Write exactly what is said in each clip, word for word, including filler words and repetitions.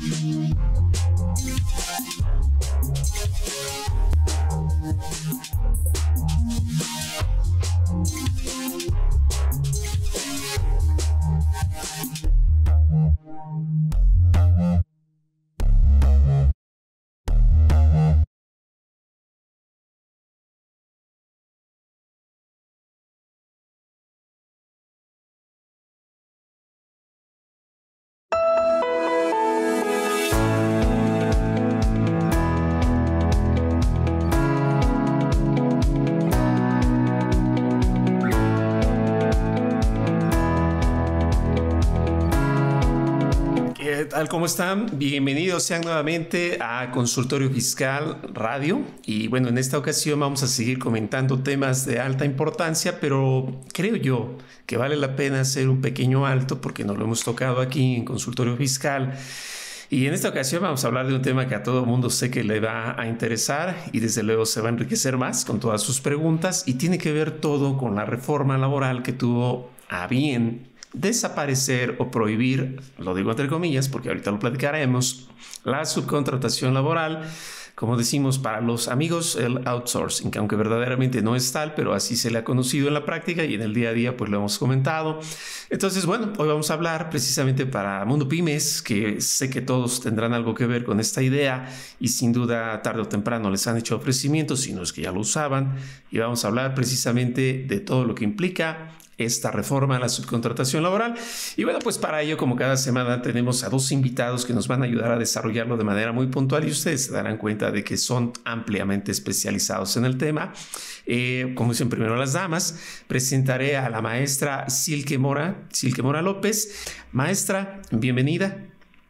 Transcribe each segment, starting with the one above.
tal? ¿Cómo están? Bienvenidos sean nuevamente a Consultorio Fiscal Radio. Y bueno, en esta ocasión vamos a seguir comentando temas de alta importancia, pero creo yo que vale la pena hacer un pequeño alto porque nos lo hemos tocado aquí en Consultorio Fiscal. Y en esta ocasión vamos a hablar de un tema que a todo mundo sé que le va a interesar y desde luego se va a enriquecer más con todas sus preguntas, y tiene que ver todo con la reforma laboral que tuvo a bien desaparecer o prohibir, lo digo entre comillas porque ahorita lo platicaremos, la subcontratación laboral. Como decimos para los amigos, el outsourcing, que aunque verdaderamente no es tal, pero así se le ha conocido en la práctica y en el día a día pues lo hemos comentado. Entonces, bueno, hoy vamos a hablar precisamente para Mundo Pymes, que sé que todos tendrán algo que ver con esta idea y sin duda tarde o temprano les han hecho ofrecimientos, si no es que ya lo usaban, y vamos a hablar precisamente de todo lo que implica esta reforma a la subcontratación laboral. Y bueno, pues para ello, como cada semana, tenemos a dos invitados que nos van a ayudar a desarrollarlo de manera muy puntual y ustedes se darán cuenta de que son ampliamente especializados en el tema. Eh, como dicen primero las damas, presentaré a la maestra Silke Mora, Silke Mora López. Maestra, bienvenida.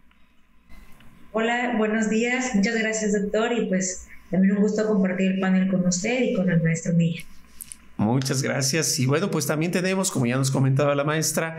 Hola, buenos días. Muchas gracias, doctor. Y pues también un gusto compartir el panel con usted y con el maestro Milla. Muchas gracias. Y bueno, pues también tenemos, como ya nos comentaba la maestra,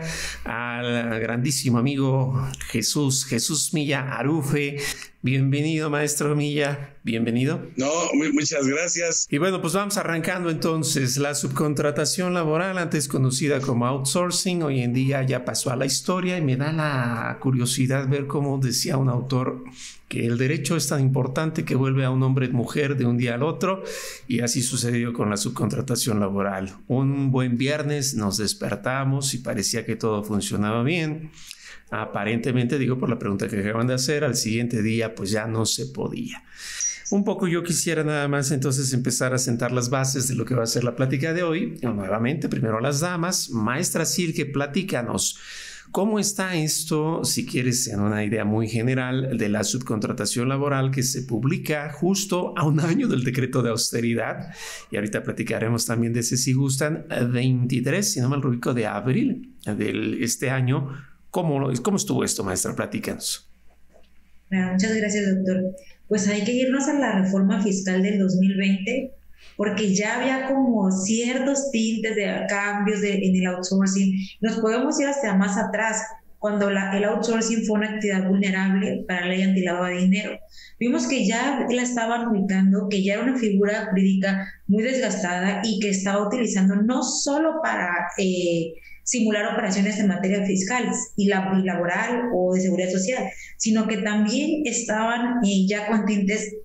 al grandísimo amigo Jesús, Jesús Milla Arufe. Bienvenido, maestro Milla. Bienvenido. No, muchas gracias. Y bueno, pues vamos arrancando entonces. La subcontratación laboral, antes conocida como outsourcing, hoy en día ya pasó a la historia y me da la curiosidad ver cómo decía un autor que el derecho es tan importante que vuelve a un hombre mujer de un día al otro, y así sucedió con la subcontratación laboral. Un buen viernes nos despertamos y parecía que todo funcionaba bien. Aparentemente, digo por la pregunta que acaban de hacer, al siguiente día pues ya no se podía. Un poco yo quisiera nada más entonces empezar a sentar las bases de lo que va a ser la plática de hoy. Nuevamente, primero a las damas. Maestra Silke, platícanos. ¿Cómo está esto, si quieres, en una idea muy general de la subcontratación laboral que se publica justo a un año del decreto de austeridad? Y ahorita platicaremos también de ese, si gustan, veintitrés, si no mal ubico, de abril de este año. ¿Cómo, ¿Cómo estuvo esto, maestra? Platícanos. Bueno, muchas gracias, doctor. Pues hay que irnos a la reforma fiscal del dos mil veinte, porque ya había como ciertos tintes de cambios de, en el outsourcing. Nos podemos ir hasta más atrás, cuando la, el outsourcing fue una actividad vulnerable para la ley antilavado de dinero. Vimos que ya la estaban ubicando, que ya era una figura jurídica muy desgastada y que estaba utilizando no solo para eh, simular operaciones en materia fiscal y, la, y laboral o de seguridad social, sino que también estaban eh, ya con tintes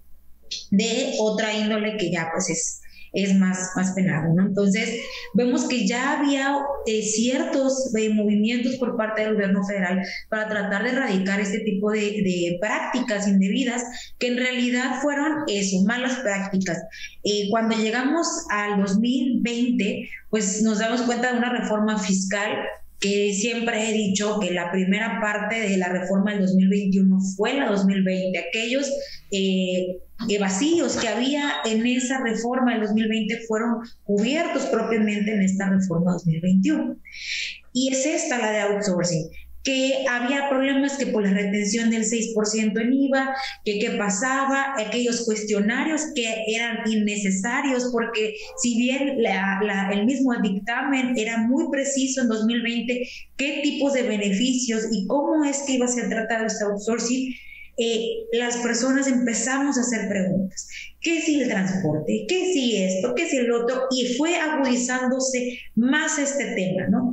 de otra índole que ya pues es, es más, más penado, ¿no? Entonces vemos que ya había eh, ciertos eh, movimientos por parte del gobierno federal para tratar de erradicar este tipo de, de prácticas indebidas, que en realidad fueron eso, malas prácticas. Eh, cuando llegamos al dos mil veinte, pues nos damos cuenta de una reforma fiscal que siempre he dicho que la primera parte de la reforma del dos mil veintiuno fue la dos mil veinte. Aquellos eh, vacíos que había en esa reforma del dos mil veinte fueron cubiertos propiamente en esta reforma dos mil veintiuno. Y es esta la de outsourcing, que había problemas que por la retención del seis por ciento en I V A, que qué pasaba, aquellos cuestionarios que eran innecesarios, porque si bien la, la, el mismo dictamen era muy preciso en dos mil veinte qué tipos de beneficios y cómo es que iba a ser tratado este outsourcing, eh, las personas empezamos a hacer preguntas. ¿Qué si el transporte? ¿Qué si esto? ¿Qué si el otro? Y fue agudizándose más este tema, ¿no?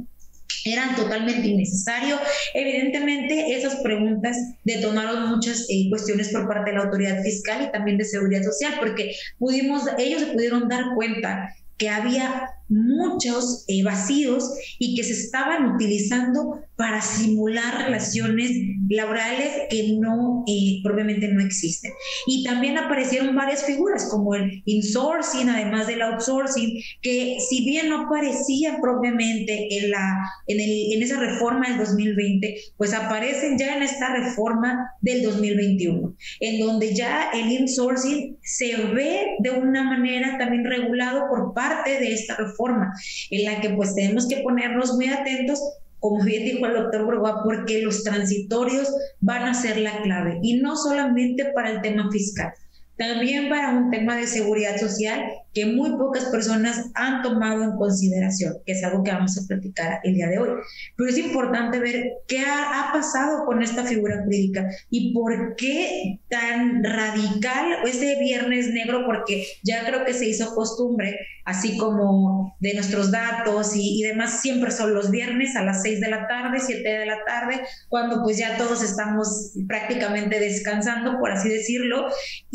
eran totalmente innecesarios. Evidentemente, esas preguntas detonaron muchas eh, cuestiones por parte de la autoridad fiscal y también de seguridad social, porque pudimos, ellos se pudieron dar cuenta que había muchos eh, vacíos y que se estaban utilizando para simular relaciones laborales que no, eh, propiamente no existen. Y también aparecieron varias figuras como el insourcing, además del outsourcing, que si bien no aparecían propiamente en, la, en, el, en esa reforma del dos mil veinte, pues aparecen ya en esta reforma del dos mil veintiuno, en donde ya el insourcing se ve de una manera también regulado por parte de esta reforma, en la que pues tenemos que ponernos muy atentos, como bien dijo el doctor Burgoa, porque los transitorios van a ser la clave, y no solamente para el tema fiscal, también para un tema de seguridad social que muy pocas personas han tomado en consideración, que es algo que vamos a platicar el día de hoy. Pero es importante ver qué ha, ha pasado con esta figura jurídica y por qué tan radical ese viernes negro, porque ya creo que se hizo costumbre, así como de nuestros datos y, y demás, siempre son los viernes a las seis de la tarde, siete de la tarde, cuando pues ya todos estamos prácticamente descansando, por así decirlo,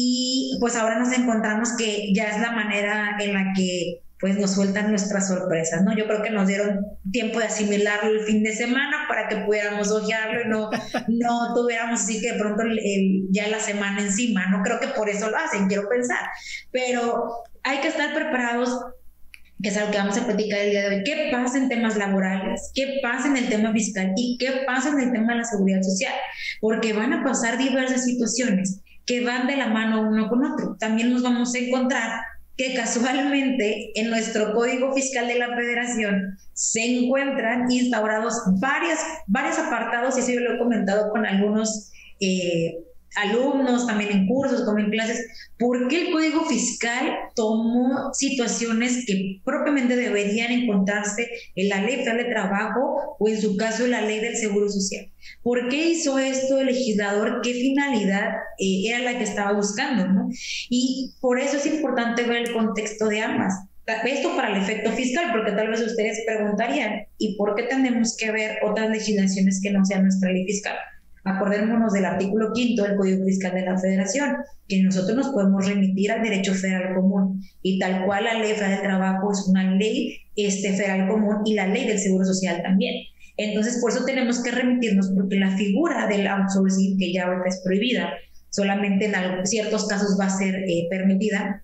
y pues ahora nos encontramos que ya es la manera en la que pues nos sueltan nuestras sorpresas, ¿no? Yo creo que nos dieron tiempo de asimilarlo el fin de semana para que pudiéramos hojearlo y no, no tuviéramos así que de pronto el, el, ya la semana encima, ¿no? Creo que por eso lo hacen, quiero pensar. Pero hay que estar preparados, que es algo que vamos a platicar el día de hoy. ¿Qué pasa en temas laborales? ¿Qué pasa en el tema fiscal? ¿Y qué pasa en el tema de la seguridad social? Porque van a pasar diversas situaciones que van de la mano uno con otro. También nos vamos a encontrar que casualmente en nuestro Código Fiscal de la Federación se encuentran instaurados varias, varios apartados, y eso yo lo he comentado con algunos eh, alumnos, también en cursos, como en clases, ¿por qué el Código Fiscal tomó situaciones que propiamente deberían encontrarse en la Ley Federal de Trabajo o en su caso en la Ley del Seguro Social? ¿Por qué hizo esto el legislador? ¿Qué finalidad eh, era la que estaba buscando, ¿no? Y por eso es importante ver el contexto de ambas. Esto para el efecto fiscal, porque tal vez ustedes preguntarían, ¿y por qué tenemos que ver otras legislaciones que no sean nuestra ley fiscal? Acordémonos del artículo quinto del Código Fiscal de la Federación, que nosotros nos podemos remitir al derecho federal común, y tal cual la Ley Federal del Trabajo es una ley este, federal común, y la Ley del Seguro Social también. Entonces, por eso tenemos que remitirnos, porque la figura del outsourcing, que ya ahorita es prohibida, solamente en ciertos casos va a ser eh, permitida,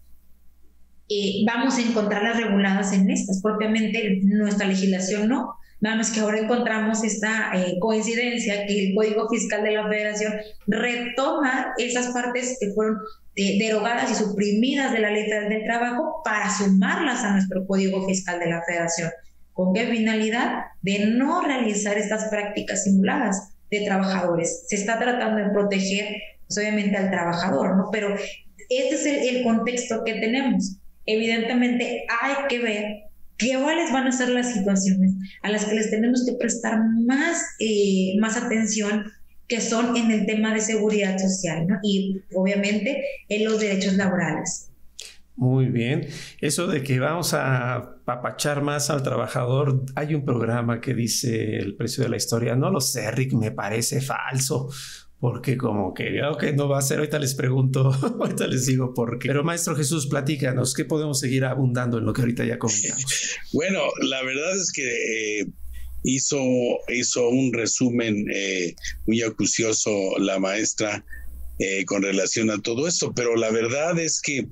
eh, vamos a encontrarlas reguladas en estas, propiamente nuestra legislación no. Nada más que ahora encontramos esta eh, coincidencia que el Código Fiscal de la Federación retoma esas partes que fueron eh, derogadas y suprimidas de la Ley Federal del Trabajo para sumarlas a nuestro Código Fiscal de la Federación. ¿Con qué finalidad? De no realizar estas prácticas simuladas de trabajadores. Se está tratando de proteger, pues, obviamente, al trabajador, ¿no? Pero este es el, el contexto que tenemos. Evidentemente hay que ver cuáles van a ser las situaciones a las que les tenemos que prestar más, eh, más atención, que son en el tema de seguridad social, ¿no? Y obviamente en los derechos laborales. Muy bien. Eso de que vamos a apapachar más al trabajador, hay un programa que dice El Precio de la Historia. No lo sé, Rick, me parece falso, porque como que creo que no va a ser. Ahorita les pregunto, ahorita les digo por qué. Pero maestro Jesús, platícanos, ¿qué podemos seguir abundando en lo que ahorita ya comentamos? Bueno, la verdad es que eh, hizo, hizo un resumen eh, muy acucioso la maestra eh, con relación a todo esto, pero la verdad es que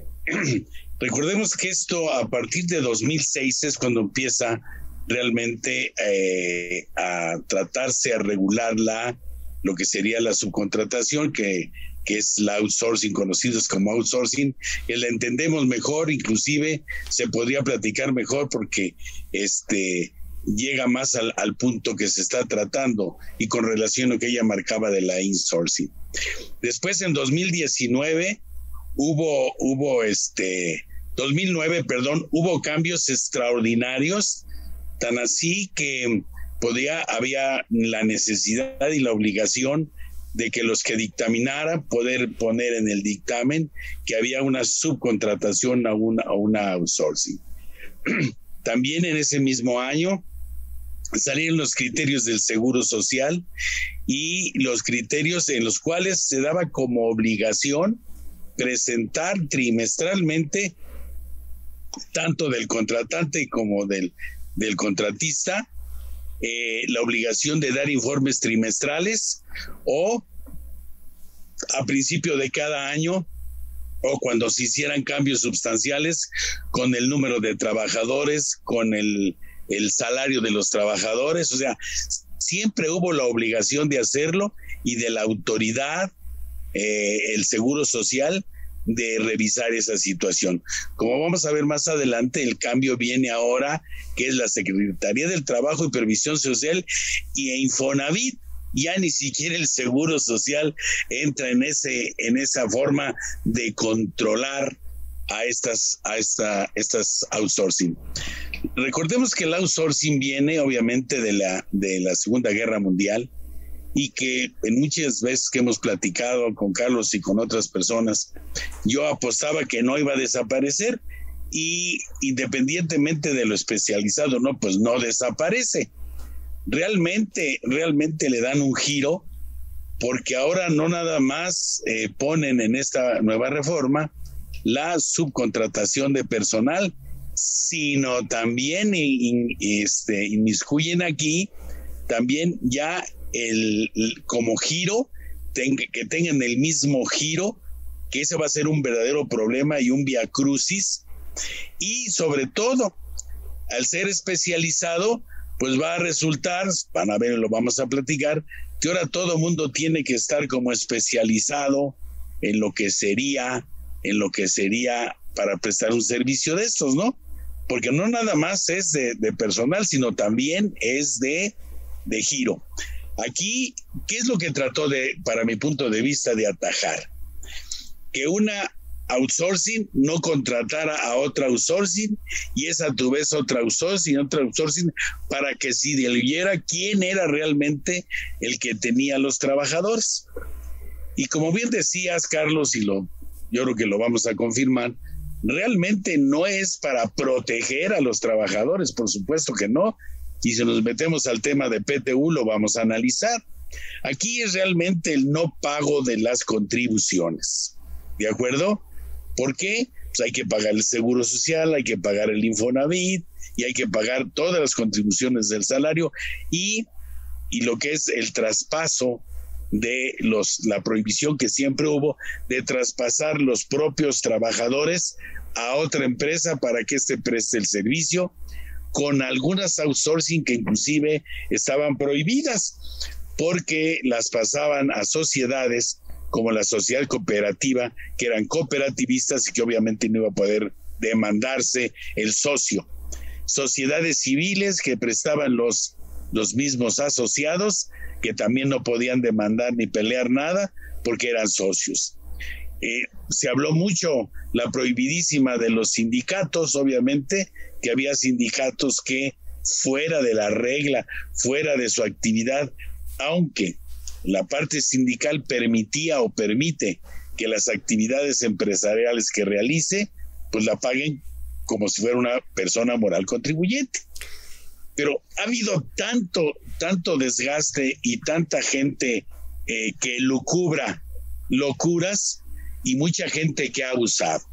recordemos que esto a partir de dos mil seis es cuando empieza realmente eh, a tratarse, a regularla, lo que sería la subcontratación, que, que es la outsourcing, conocidos como outsourcing, que la entendemos mejor, inclusive se podría platicar mejor porque este llega más al, al punto que se está tratando y con relación a lo que ella marcaba de la insourcing. Después en dos mil diecinueve hubo, hubo este, dos mil nueve, perdón, hubo cambios extraordinarios, tan así que podía, había la necesidad y la obligación de que los que dictaminaran poder poner en el dictamen que había una subcontratación a una, a una outsourcing. También en ese mismo año salieron los criterios del Seguro Social y los criterios en los cuales se daba como obligación presentar trimestralmente, tanto del contratante como del, del contratista, eh, la obligación de dar informes trimestrales o a principio de cada año o cuando se hicieran cambios sustanciales con el número de trabajadores, con el, el salario de los trabajadores. O sea, siempre hubo la obligación de hacerlo y de la autoridad, eh, el Seguro Social, de revisar esa situación. Como vamos a ver más adelante, el cambio viene ahora, que es la Secretaría del Trabajo y Previsión Social y Infonavit. Ya ni siquiera el Seguro Social entra en ese en esa forma de controlar a estas a esta estas outsourcing. Recordemos que el outsourcing viene obviamente de la de la Segunda Guerra Mundial y que en muchas veces que hemos platicado con Carlos y con otras personas, yo apostaba que no iba a desaparecer y independientemente de lo especializado, no, pues no desaparece. Realmente, realmente le dan un giro porque ahora no nada más eh, ponen en esta nueva reforma la subcontratación de personal, sino también in, este, inmiscuyen aquí también ya el, el como giro, ten, que tengan el mismo giro, que ese va a ser un verdadero problema y un viacrucis, y sobre todo, al ser especializado, pues va a resultar, van a ver, lo vamos a platicar, que ahora todo mundo tiene que estar como especializado en lo que sería, en lo que sería para prestar un servicio de estos, ¿no? Porque no nada más es de, de personal, sino también es de, de giro. Aquí, ¿qué es lo que trató de, para mi punto de vista, de atajar? Que una outsourcing no contratara a otra outsourcing y es a tu vez otra outsourcing, otra outsourcing, para que si diluyera quién era realmente el que tenía los trabajadores. Y como bien decías, Carlos, y lo, yo creo que lo vamos a confirmar, realmente no es para proteger a los trabajadores, por supuesto que no, y si nos metemos al tema de P T U lo vamos a analizar. Aquí es realmente el no pago de las contribuciones, ¿de acuerdo? ¿Por qué? Pues hay que pagar el Seguro Social, hay que pagar el Infonavit y hay que pagar todas las contribuciones del salario y, y lo que es el traspaso de los, la prohibición que siempre hubo de traspasar los propios trabajadores a otra empresa para que éste preste el servicio, con algunas outsourcing que inclusive estaban prohibidas porque las pasaban a sociedades como la sociedad cooperativa, que eran cooperativistas y que obviamente no iba a poder demandarse el socio. Sociedades civiles que prestaban los, los mismos asociados, que también no podían demandar ni pelear nada porque eran socios. Eh, se habló mucho, la prohibidísima de los sindicatos, obviamente, que había sindicatos que fuera de la regla, fuera de su actividad, aunque la parte sindical permitía o permite que las actividades empresariales que realice, pues la paguen como si fuera una persona moral contribuyente. Pero ha habido tanto, tanto desgaste y tanta gente eh, que lucubra locuras y mucha gente que ha abusado.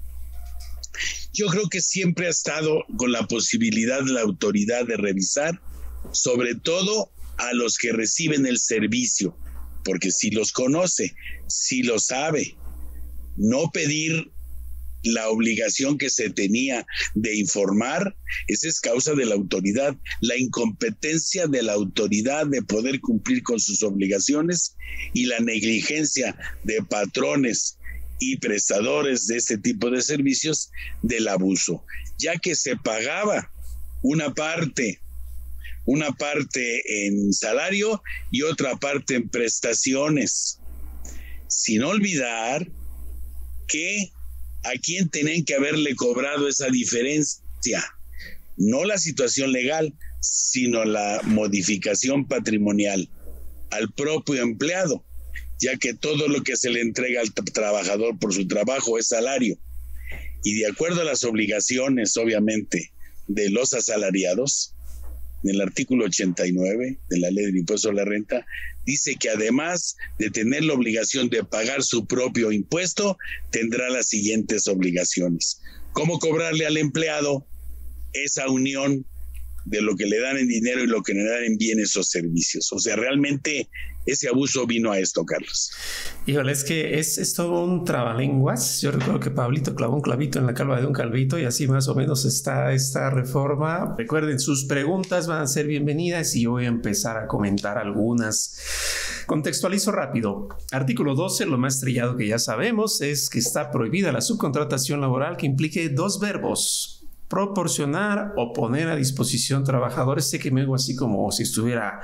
Yo creo que siempre ha estado con la posibilidad de la autoridad de revisar, sobre todo a los que reciben el servicio, porque si los conoce, si lo sabe, no pedir la obligación que se tenía de informar, esa es causa de la autoridad, la incompetencia de la autoridad de poder cumplir con sus obligaciones y la negligencia de patrones y prestadores de este tipo de servicios del abuso, ya que se pagaba una parte una parte en salario y otra parte en prestaciones, sin olvidar que a quién tenían que haberle cobrado esa diferencia, no la situación legal, sino la modificación patrimonial al propio empleado, ya que todo lo que se le entrega al trabajador por su trabajo es salario, y de acuerdo a las obligaciones, obviamente, de los asalariados, en el artículo ochenta y nueve de la Ley del Impuesto a la Renta, dice que además de tener la obligación de pagar su propio impuesto, tendrá las siguientes obligaciones. ¿Cómo cobrarle al empleado esa unión de lo que le dan en dinero y lo que le dan en bienes o servicios? O sea, realmente ese abuso vino a esto, Carlos. Híjole, es que es, es todo un trabalenguas. Yo recuerdo que Pablito clavó un clavito en la calva de un calvito y así más o menos está esta reforma. Recuerden, sus preguntas van a ser bienvenidas y voy a empezar a comentar algunas. Contextualizo rápido. Artículo doce, lo más trillado que ya sabemos es que está prohibida la subcontratación laboral que implique dos verbos: proporcionar o poner a disposición trabajadores. Sé que me hago así como si estuviera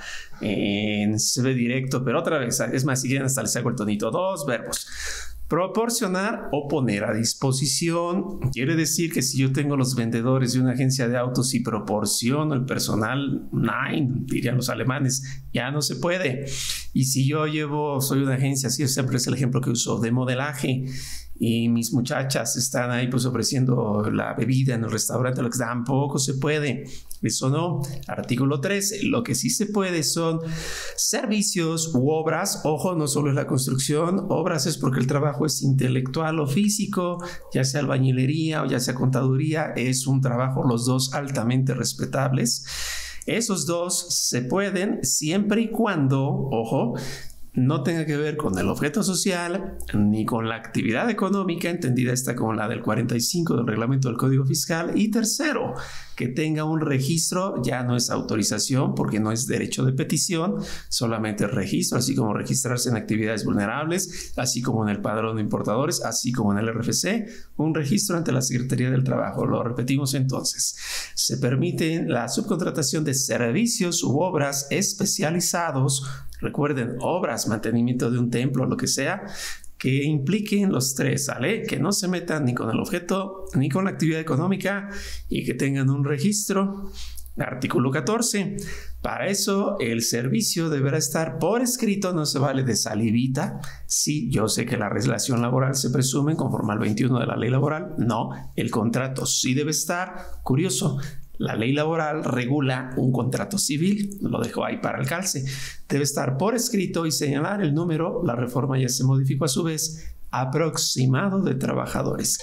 en C V directo, pero otra vez, es más, si quieren hasta les hago el tonito. Dos verbos: proporcionar o poner a disposición. Quiere decir que si yo tengo los vendedores de una agencia de autos y proporciono el personal, nein, dirían los alemanes, ya no se puede. Y si yo llevo, soy una agencia, así siempre es el ejemplo que uso, de modelaje, y mis muchachas están ahí pues ofreciendo la bebida en el restaurante, lo que tampoco se puede. Eso no. Artículo trece, lo que sí se puede son servicios u obras. Ojo, no solo es la construcción, obras es porque el trabajo es intelectual o físico, ya sea albañilería o ya sea contaduría, es un trabajo, los dos altamente respetables. Esos dos se pueden siempre y cuando, ojo, no tenga que ver con el objeto social ni con la actividad económica, entendida esta como la del cuarenta y cinco del reglamento del Código Fiscal. Y tercero, que tenga un registro, ya no es autorización porque no es derecho de petición, solamente registro, así como registrarse en actividades vulnerables, así como en el padrón de importadores, así como en el R F C, un registro ante la Secretaría del Trabajo. Lo repetimos entonces. Se permite la subcontratación de servicios u obras especializados. Recuerden, obras, mantenimiento de un templo, lo que sea, que impliquen los tres, ¿vale? Que no se metan ni con el objeto ni con la actividad económica y que tengan un registro. Artículo catorce. Para eso el servicio deberá estar por escrito, no se vale de salivita. Sí, yo sé que la relación laboral se presume conforme al veintiuno de la ley laboral. No, el contrato sí debe estar. Curioso, la ley laboral regula un contrato civil, lo dejo ahí para el calce. Debe estar por escrito y señalar el número, la reforma ya se modificó a su vez, aproximado de trabajadores.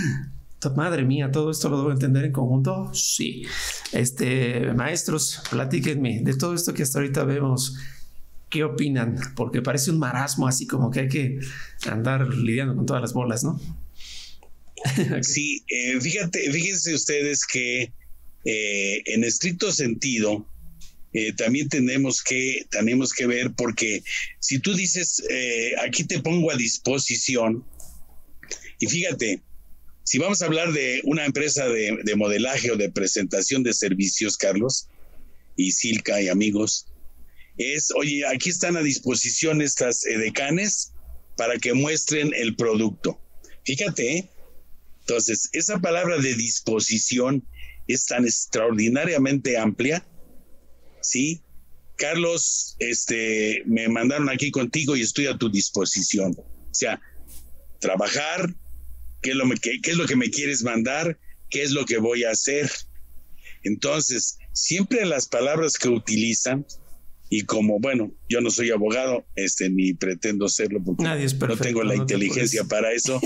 Madre mía, ¿todo esto lo debo entender en conjunto? Sí. Este, maestros, platíquenme de todo esto que hasta ahorita vemos. ¿Qué opinan? Porque parece un marasmo, así como que hay que andar lidiando con todas las bolas, ¿no? Sí, eh, fíjate, fíjense ustedes que Eh, en estricto sentido, eh, también tenemos que, tenemos que ver, porque si tú dices, eh, aquí te pongo a disposición, y fíjate, si vamos a hablar de una empresa de, de modelaje o de presentación de servicios, Carlos, y Silca y amigos, es, oye, aquí están a disposición estas edecanes para que muestren el producto. Fíjate, ¿eh? Entonces, esa palabra de disposición es tan extraordinariamente amplia, ¿sí? Carlos, este, me mandaron aquí contigo y estoy a tu disposición. O sea, trabajar, ¿qué es lo, qué, qué es lo que me quieres mandar? ¿Qué es lo que voy a hacer? Entonces, siempre las palabras que utilizan, y como, bueno, yo no soy abogado, este, ni pretendo serlo porque Nadie es perfecto, no tengo la no inteligencia para eso.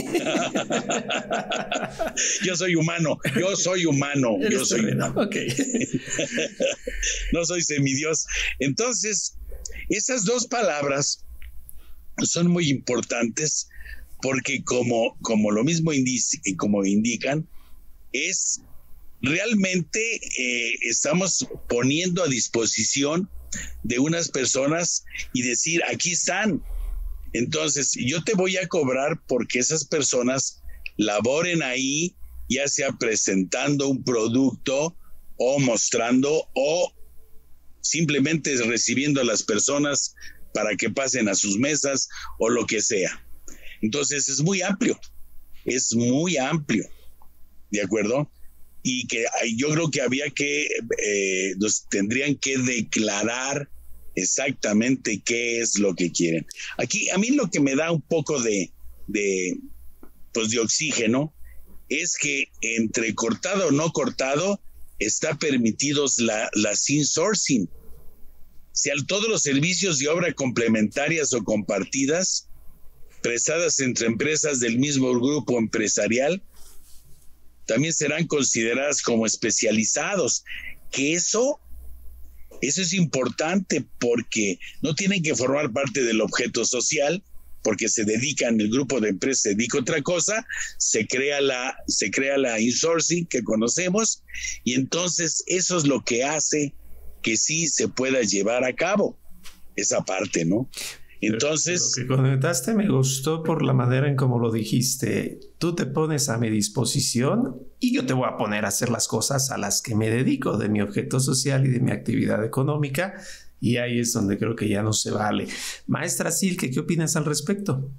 Yo soy humano, yo soy humano, yo soy humano. Okay. No soy semidios. Entonces, esas dos palabras son muy importantes porque como, como lo mismo indica, como indican, es realmente eh, estamos poniendo a disposición de unas personas y decir, aquí están. Entonces, yo te voy a cobrar porque esas personas laboren ahí, ya sea presentando un producto o mostrando o simplemente recibiendo a las personas para que pasen a sus mesas o lo que sea. Entonces, es muy amplio, es muy amplio, ¿de acuerdo? Y que yo creo que había que, eh, nos tendrían que declarar exactamente qué es lo que quieren. Aquí, a mí lo que me da un poco de, de, pues de oxígeno es que entre cortado o no cortado, está permitidos la, las insourcing. Si al todos los servicios de obra complementarias o compartidas prestadas entre empresas del mismo grupo empresarial también serán consideradas como especializados, que eso, eso es importante porque no tienen que formar parte del objeto social, porque se dedican, el grupo de empresas se dedica a otra cosa, se crea la, se crea la insourcing que conocemos, y entonces eso es lo que hace que sí se pueda llevar a cabo esa parte, ¿no? Entonces... Lo que comentaste me gustó por la manera en cómo lo dijiste. Tú te pones a mi disposición y yo te voy a poner a hacer las cosas a las que me dedico, de mi objeto social y de mi actividad económica, y ahí es donde creo que ya no se vale. Maestra Silke, ¿qué opinas al respecto?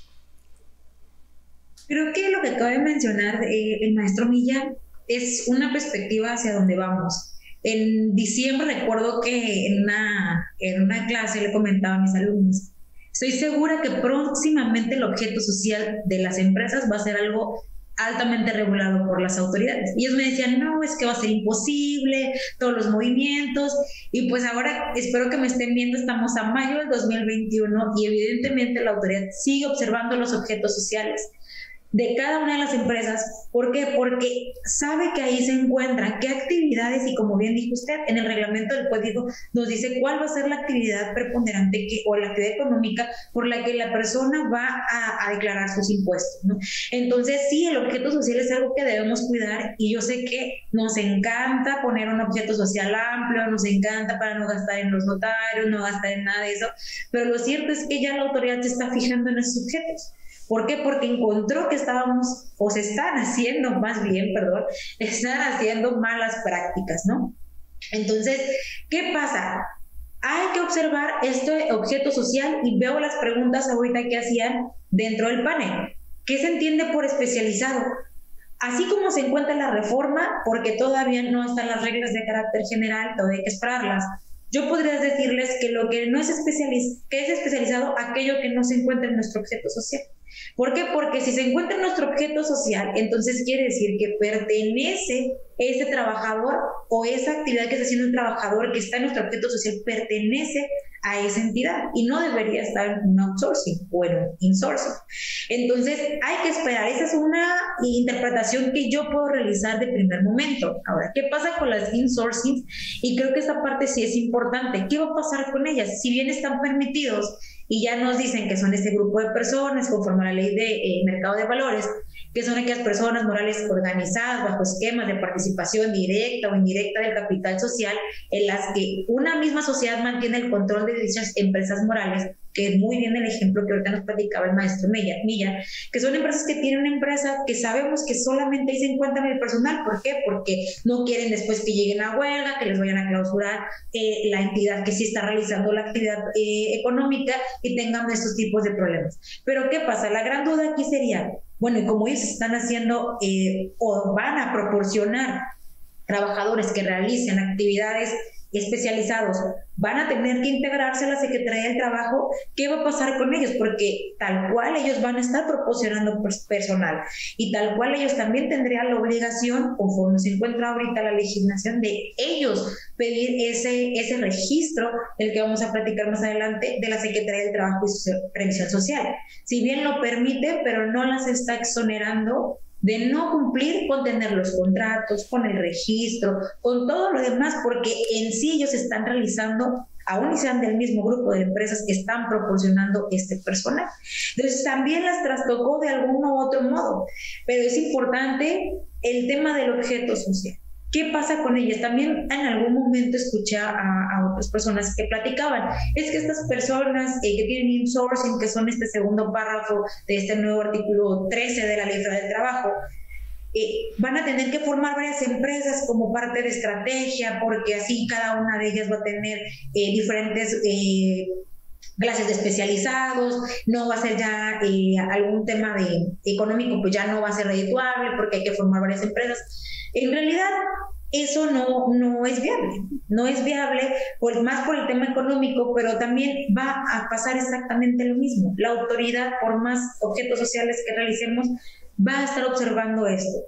Creo que lo que acaba de mencionar eh, el maestro Milla es una perspectiva hacia donde vamos. En diciembre recuerdo que en una, en una clase le comentaba a mis alumnos, estoy segura que próximamente el objeto social de las empresas va a ser algo altamente regulado por las autoridades. Y ellos me decían, no, es que va a ser imposible, todos los movimientos, y pues ahora espero que me estén viendo, estamos a mayo del dos mil veintiuno y evidentemente la autoridad sigue observando los objetos sociales de cada una de las empresas. ¿Por qué? Porque sabe que ahí se encuentran qué actividades, y como bien dijo usted, en el reglamento del código nos dice cuál va a ser la actividad preponderante que, o la actividad económica por la que la persona va a, a declarar sus impuestos, ¿no? Entonces sí, el objeto social es algo que debemos cuidar, y yo sé que nos encanta poner un objeto social amplio, nos encanta para no gastar en los notarios, no gastar en nada de eso, pero lo cierto es que ya la autoridad se está fijando en esos objetos. ¿Por qué? Porque encontró que estábamos, o se están haciendo, más bien, perdón, están haciendo malas prácticas, ¿no? Entonces, ¿qué pasa? Hay que observar este objeto social, y veo las preguntas ahorita que hacían dentro del panel. ¿Qué se entiende por especializado? Así como se encuentra la reforma, porque todavía no están las reglas de carácter general, todavía hay que esperarlas. Yo podría decirles que lo que no es especializ- que es especializado, aquello que no se encuentra en nuestro objeto social. ¿Por qué? Porque si se encuentra en nuestro objeto social, entonces quiere decir que pertenece ese trabajador, o esa actividad que está haciendo el trabajador que está en nuestro objeto social pertenece a esa entidad y no debería estar en un outsourcing o en un insourcing. Entonces hay que esperar. Esa es una interpretación que yo puedo realizar de primer momento. Ahora, ¿qué pasa con las insourcing? Y creo que esta parte sí es importante. ¿Qué va a pasar con ellas? Si bien están permitidos y ya nos dicen que son este grupo de personas conforme a la ley de eh, mercado de valores, que son aquellas personas morales organizadas bajo esquemas de participación directa o indirecta del capital social, en las que una misma sociedad mantiene el control de dichas empresas morales, que es muy bien el ejemplo que ahorita nos platicaba el maestro Milla, Milla, que son empresas que tienen una empresa que sabemos que solamente ahí se encuentran el personal. ¿Por qué? Porque no quieren después que lleguen a huelga, que les vayan a clausurar eh, la entidad que sí está realizando la actividad eh, económica, y tengan estos tipos de problemas. Pero ¿qué pasa? La gran duda aquí sería, bueno, y como ellos están haciendo eh, o van a proporcionar trabajadores que realicen actividades especializados, van a tener que integrarse a la Secretaría del Trabajo, ¿qué va a pasar con ellos? Porque tal cual ellos van a estar proporcionando personal, y tal cual ellos también tendrían la obligación, conforme se encuentra ahorita la legislación, de ellos pedir ese, ese registro, del que vamos a platicar más adelante, de la Secretaría del Trabajo y Previsión Social. Si bien lo permite, pero no las está exonerando de no cumplir con tener los contratos, con el registro, con todo lo demás, porque en sí ellos están realizando, aún y sean del mismo grupo de empresas, que están proporcionando este personal. Entonces también las trastocó de algún u otro modo, pero es importante el tema del objeto social. ¿Qué pasa con ellas? También en algún momento escuché a, a otras personas que platicaban, es que estas personas eh, que tienen insourcing, que son este segundo párrafo de este nuevo artículo trece de la Ley Federal del Trabajo, eh, van a tener que formar varias empresas como parte de estrategia, porque así cada una de ellas va a tener eh, diferentes eh, clases de especializados, no va a ser ya eh, algún tema de económico, pues ya no va a ser redituable porque hay que formar varias empresas. En realidad, eso no, no es viable, no es viable por, más por el tema económico, pero también va a pasar exactamente lo mismo. La autoridad, por más objetos sociales que realicemos, va a estar observando esto.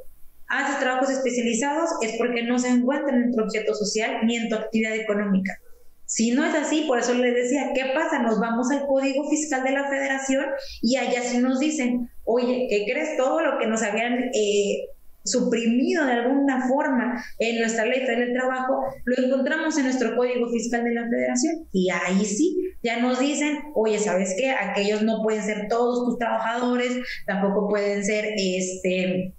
haces trabajos especializados es porque no se encuentran en tu objeto social ni en tu actividad económica. Si no es así, por eso les decía, ¿qué pasa? Nos vamos al Código Fiscal de la Federación y allá sí nos dicen, oye, ¿qué crees? Todo lo que nos habían eh, suprimido de alguna forma en nuestra Ley Federal del Trabajo, lo encontramos en nuestro Código Fiscal de la Federación. Y ahí sí, ya nos dicen, oye, ¿sabes qué? Aquellos no pueden ser todos tus trabajadores, tampoco pueden ser este,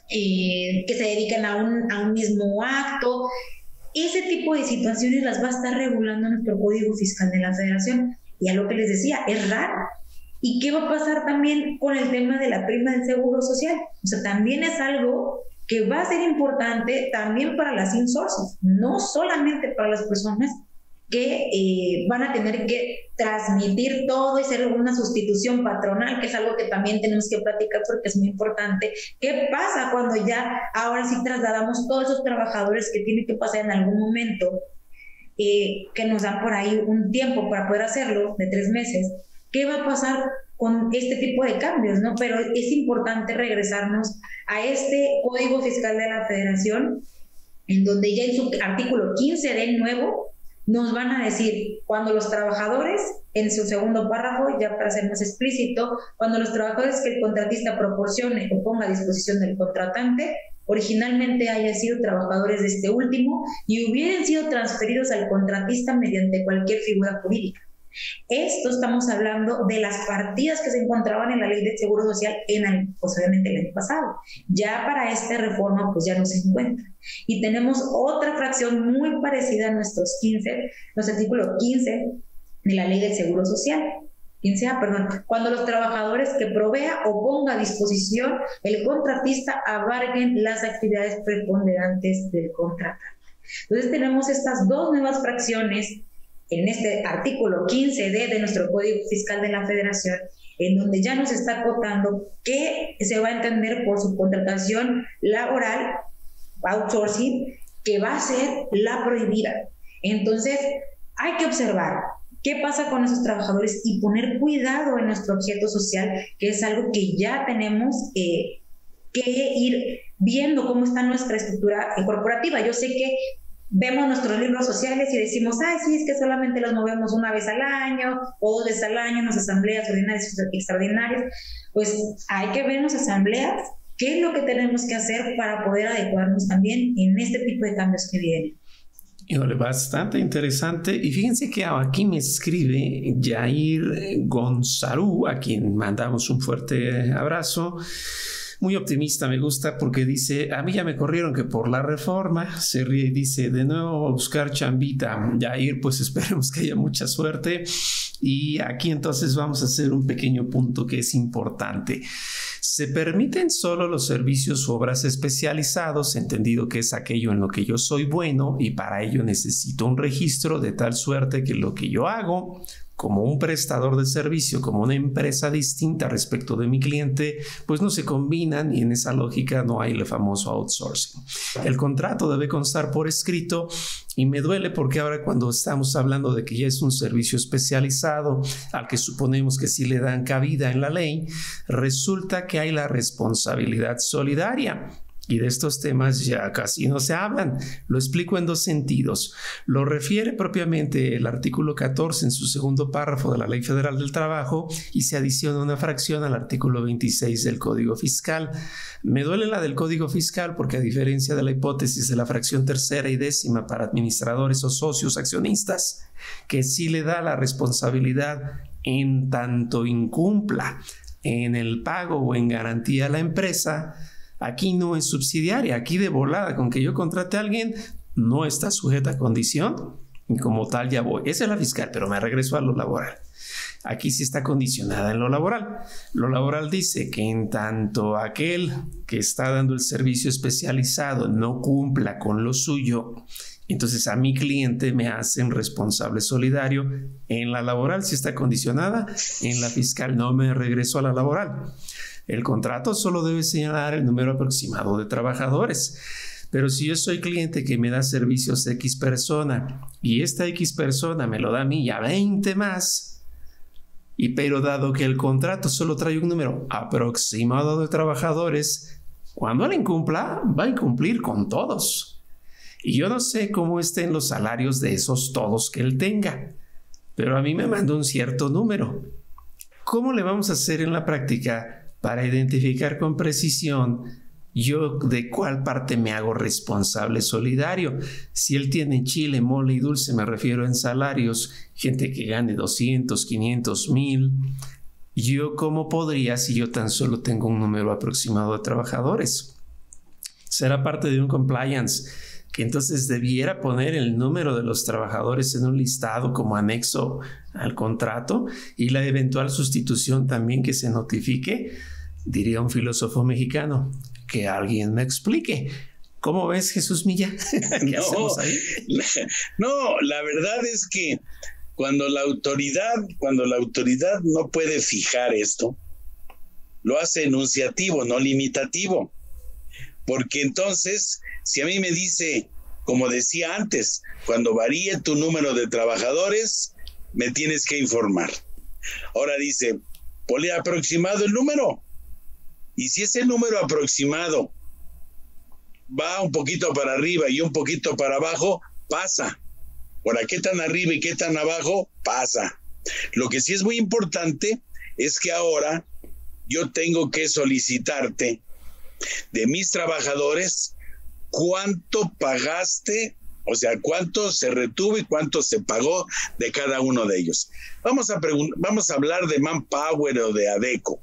eh, que se dediquen a un, a un mismo acto. Ese tipo de situaciones las va a estar regulando nuestro Código Fiscal de la Federación. Y a lo que les decía, es raro. ¿Y qué va a pasar también con el tema de la prima del Seguro Social? O sea, también es algo que va a ser importante también para las insources, no solamente para las personas que eh, van a tener que transmitir todo y ser una sustitución patronal, que es algo que también tenemos que platicar porque es muy importante. ¿Qué pasa cuando ya ahora sí trasladamos todos esos trabajadores que tienen que pasar en algún momento, eh, que nos dan por ahí un tiempo para poder hacerlo, de tres meses? ¿Qué va a pasar con este tipo de cambios, ¿no? Pero es importante regresarnos a este Código Fiscal de la Federación, en donde ya en su artículo quince del nuevo nos van a decir, cuando los trabajadores, en su segundo párrafo, ya para ser más explícito, cuando los trabajadores que el contratista proporcione o ponga a disposición del contratante, originalmente hayan sido trabajadores de este último y hubieran sido transferidos al contratista mediante cualquier figura jurídica. Esto estamos hablando de las partidas que se encontraban en la Ley del Seguro Social en el, pues obviamente el año pasado. Ya para esta reforma pues ya no se encuentra. Y tenemos otra fracción muy parecida a nuestros quince, los artículos quince de la Ley del Seguro Social. quince A, perdón, cuando los trabajadores que provea o ponga a disposición el contratista abarquen las actividades preponderantes del contratante. Entonces tenemos estas dos nuevas fracciones en este artículo quince D de nuestro Código Fiscal de la Federación, en donde ya nos está acotando qué se va a entender por subcontratación laboral, outsourcing, que va a ser la prohibida. Entonces, hay que observar qué pasa con esos trabajadores y poner cuidado en nuestro objeto social, que es algo que ya tenemos eh, que ir viendo cómo está nuestra estructura corporativa. Yo sé que vemos nuestros libros sociales y decimos, ay, sí, es que solamente los movemos una vez al año o dos veces al año en las asambleas ordinarias y extraordinarias. Pues hay que ver en las asambleas qué es lo que tenemos que hacer para poder adecuarnos también en este tipo de cambios que vienen. Híjole, bastante interesante. Y fíjense que aquí me escribe Jair Gonzalú, a quien mandamos un fuerte abrazo. Muy optimista, me gusta porque dice, a mí ya me corrieron que por la reforma, se ríe y dice, de nuevo a buscar chambita. Jair, pues esperemos que haya mucha suerte. Y aquí entonces vamos a hacer un pequeño punto que es importante. Se permiten solo los servicios u obras especializados, entendido que es aquello en lo que yo soy bueno y para ello necesito un registro de tal suerte que lo que yo hago como un prestador de servicio, como una empresa distinta respecto de mi cliente, pues no se combinan y en esa lógica no hay el famoso outsourcing. El contrato debe constar por escrito y me duele porque ahora cuando estamos hablando de que ya es un servicio especializado al que suponemos que sí le dan cabida en la ley, resulta que hay la responsabilidad solidaria. Y de estos temas ya casi no se hablan. Lo explico en dos sentidos. Lo refiere propiamente el artículo catorce en su segundo párrafo de la Ley Federal del Trabajo y se adiciona una fracción al artículo veintiséis del Código Fiscal. Me duele la del Código Fiscal porque a diferencia de la hipótesis de la fracción tercera y décima para administradores o socios accionistas, que sí le da la responsabilidad en tanto incumpla en el pago o en garantía a la empresa, aquí no es subsidiaria, aquí de volada, con que yo contrate a alguien, no está sujeta a condición y como tal ya voy. Esa es la fiscal, pero me regreso a lo laboral. Aquí sí está condicionada en lo laboral. Lo laboral dice que en tanto aquel que está dando el servicio especializado no cumpla con lo suyo, entonces a mi cliente me hacen responsable solidario. En la laboral sí está condicionada, en la fiscal no, me regreso a la laboral. El contrato solo debe señalar el número aproximado de trabajadores. Pero si yo soy cliente que me da servicios X persona y esta X persona me lo da a mí y a veinte más, y pero dado que el contrato solo trae un número aproximado de trabajadores, Cuando él incumpla, va a incumplir con todos. Y yo no sé cómo estén los salarios de esos todos que él tenga, pero a mí me mandó un cierto número. ¿Cómo le vamos a hacer en la práctica para identificar con precisión yo de cuál parte me hago responsable solidario? Si él tiene chile, mole y dulce, me refiero en salarios, gente que gane doscientos, quinientos, mil, ¿yo cómo podría si yo tan solo tengo un número aproximado de trabajadores? Será parte de un compliance que entonces debiera poner el número de los trabajadores en un listado como anexo al contrato y la eventual sustitución también que se notifique. Diría un filósofo mexicano, que alguien me explique. ¿Cómo ves, Jesús Milla? ¿Qué no, hacemos ahí? La, no, la verdad es que cuando la autoridad, cuando la autoridad no puede fijar esto, lo hace enunciativo, no limitativo. Porque entonces, si a mí me dice, como decía antes, cuando varíe tu número de trabajadores, me tienes que informar. Ahora dice, ponle aproximado el número. Y si ese número aproximado va un poquito para arriba y un poquito para abajo, pasa. Ahora, ¿qué tan arriba y qué tan abajo? Pasa. Lo que sí es muy importante es que ahora yo tengo que solicitarte de mis trabajadores cuánto pagaste, o sea, cuánto se retuvo y cuánto se pagó de cada uno de ellos. Vamos a, vamos a hablar de Manpower o de Adecco.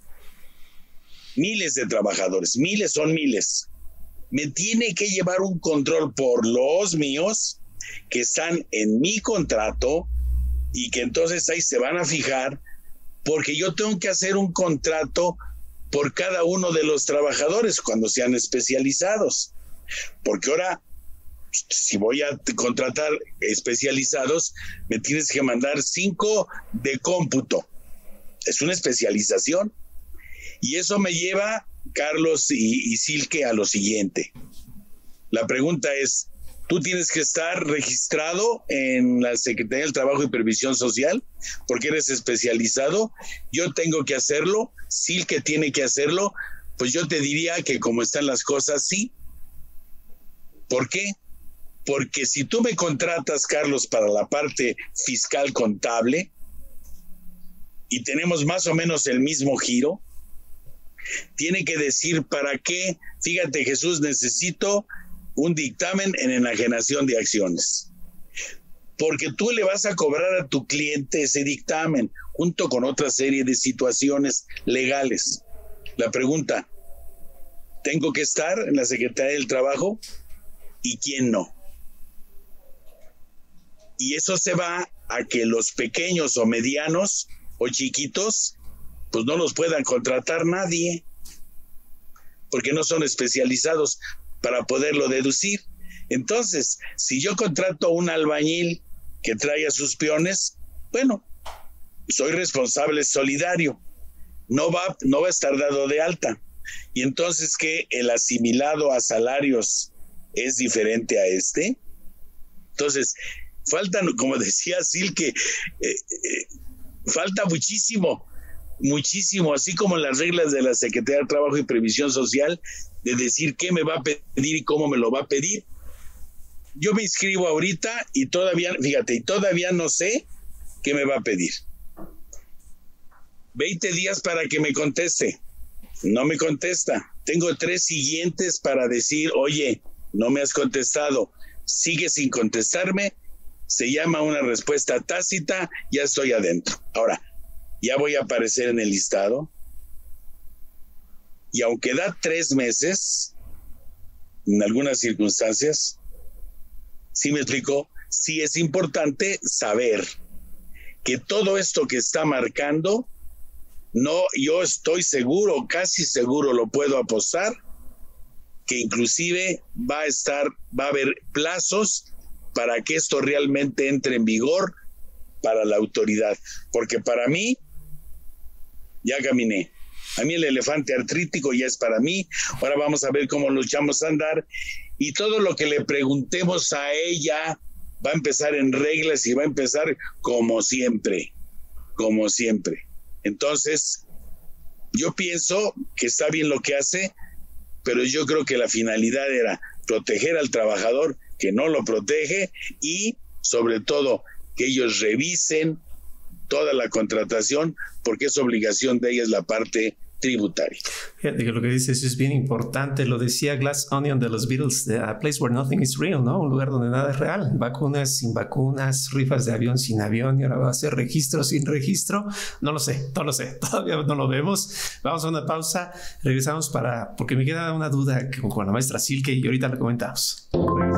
Miles de trabajadores, miles son miles. Me tiene que llevar un control por los míos que están en mi contrato y que entonces ahí se van a fijar, porque yo tengo que hacer un contrato por cada uno de los trabajadores cuando sean especializados. Porque ahora, si voy a contratar especializados, me tienes que mandar cinco de cómputo. Es una especialización. Y eso me lleva, Carlos y, y Silke, a lo siguiente. La pregunta es, ¿tú tienes que estar registrado en la Secretaría del Trabajo y Previsión Social porque eres especializado? Yo tengo que hacerlo, Silke tiene que hacerlo. Pues yo te diría que como están las cosas, sí. ¿Por qué? Porque si tú me contratas, Carlos, para la parte fiscal contable y tenemos más o menos el mismo giro, tiene que decir para qué. Fíjate, Jesús, necesito un dictamen en enajenación de acciones, porque tú le vas a cobrar a tu cliente ese dictamen junto con otra serie de situaciones legales. La pregunta, ¿tengo que estar en la Secretaría del Trabajo? ¿Y quién no? Y eso se va a que los pequeños o medianos o chiquitos pues no los puedan contratar nadie, porque no son especializados para poderlo deducir. Entonces, si yo contrato a un albañil que trae a sus peones, bueno, soy responsable solidario, no va, no va a estar dado de alta. Y entonces, ¿qué? El asimilado a salarios es diferente a este. Entonces, faltan, como decía Silke, eh, eh, falta muchísimo. Muchísimo, así como las reglas de la Secretaría de Trabajo y Previsión Social, de decir qué me va a pedir y cómo me lo va a pedir. Yo me inscribo ahorita y todavía, fíjate, y todavía no sé qué me va a pedir. veinte días para que me conteste. No me contesta. Tengo tres siguientes para decir, oye, no me has contestado. Sigue sin contestarme. Se llama una respuesta tácita, ya estoy adentro. Ahora, ya voy a aparecer en el listado. Y aunque da tres meses, en algunas circunstancias, ¿sí me explico? Sí es importante saber que todo esto que está marcando, no, yo estoy seguro, casi seguro lo puedo apostar, que inclusive va a estar, va a haber plazos para que esto realmente entre en vigor para la autoridad. Porque para mí, ya caminé. A mí el elefante artrítico ya es para mí. Ahora vamos a ver cómo lo echamos a andar. Y todo lo que le preguntemos a ella va a empezar en reglas y va a empezar como siempre. Como siempre. Entonces, yo pienso que está bien lo que hace, pero yo creo que la finalidad era proteger al trabajador que no lo protege y sobre todo que ellos revisen toda la contratación porque es obligación de ellas la parte tributaria. Fíjate que lo que dices es bien importante, lo decía Glass Onion de los Beatles, de A Place Where Nothing is Real, ¿no? Un lugar donde nada es real, vacunas sin vacunas, rifas de avión sin avión, y ahora va a ser registro sin registro, no lo sé, no lo sé, todavía no lo vemos. Vamos a una pausa, regresamos para, porque me queda una duda con, con la maestra Silke y ahorita la comentamos.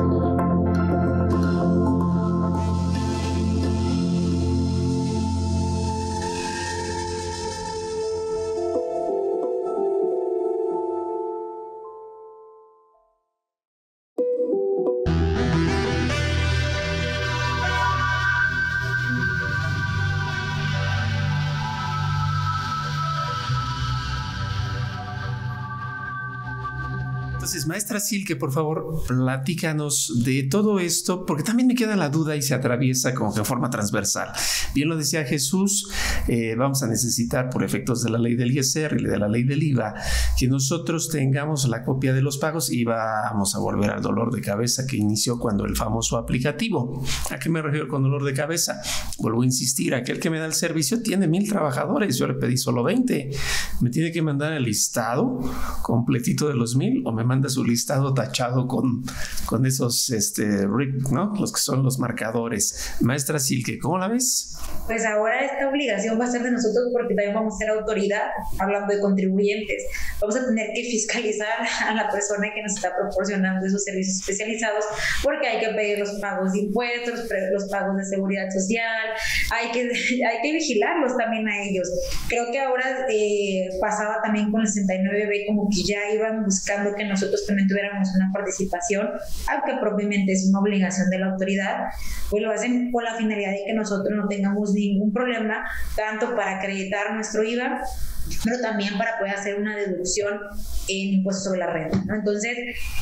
Entonces, maestra Silke, por favor, platícanos de todo esto, porque también me queda la duda y se atraviesa como que en forma transversal. Bien lo decía Jesús, eh, vamos a necesitar, por efectos de la ley del I S R y de la ley del I V A, que nosotros tengamos la copia de los pagos y vamos a volver al dolor de cabeza que inició cuando el famoso aplicativo. ¿A qué me refiero con dolor de cabeza? Vuelvo a insistir, aquel que me da el servicio tiene mil trabajadores, yo le pedí solo veinte. ¿Me tiene que mandar el listado completito de los mil o me manda su listado tachado con, con esos, este, ¿no? Los que son los marcadores? Maestra Silke, ¿cómo la ves? Pues ahora esta obligación va a ser de nosotros porque también vamos a ser autoridad, hablando de contribuyentes. Vamos a tener que fiscalizar a la persona que nos está proporcionando esos servicios especializados porque hay que pedir los pagos de impuestos, los pagos de seguridad social, hay que, hay que vigilarlos también a ellos. Creo que ahora eh, pasaba también con el sesenta y nueve B, como que ya iban buscando que nosotros también tuviéramos una participación, aunque propiamente es una obligación de la autoridad, pues lo hacen con la finalidad de que nosotros no tengamos ningún problema, tanto para acreditar nuestro I V A, pero también para poder hacer una deducción en impuestos sobre la renta, ¿no? Entonces,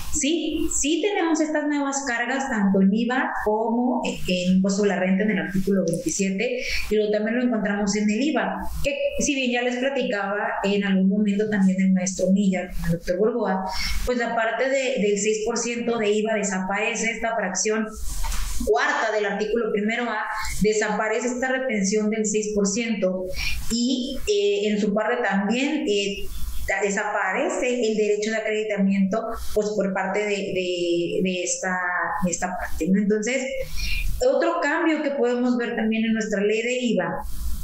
sí, sí tenemos estas nuevas cargas, tanto en I V A como en impuestos sobre la renta en el artículo veintisiete, y luego también lo encontramos en el I V A, que si bien ya les platicaba en algún momento también el maestro Milla, el doctor Burgoa, pues la parte de, del seis por ciento de I V A desaparece, esta fracción cuarta del artículo primero A, desaparece esta retención del seis por ciento y eh, en su parte también eh, desaparece el derecho de acreditamiento pues por parte de, de, de, esta, de esta parte, ¿no? Entonces, otro cambio que podemos ver también en nuestra ley de I V A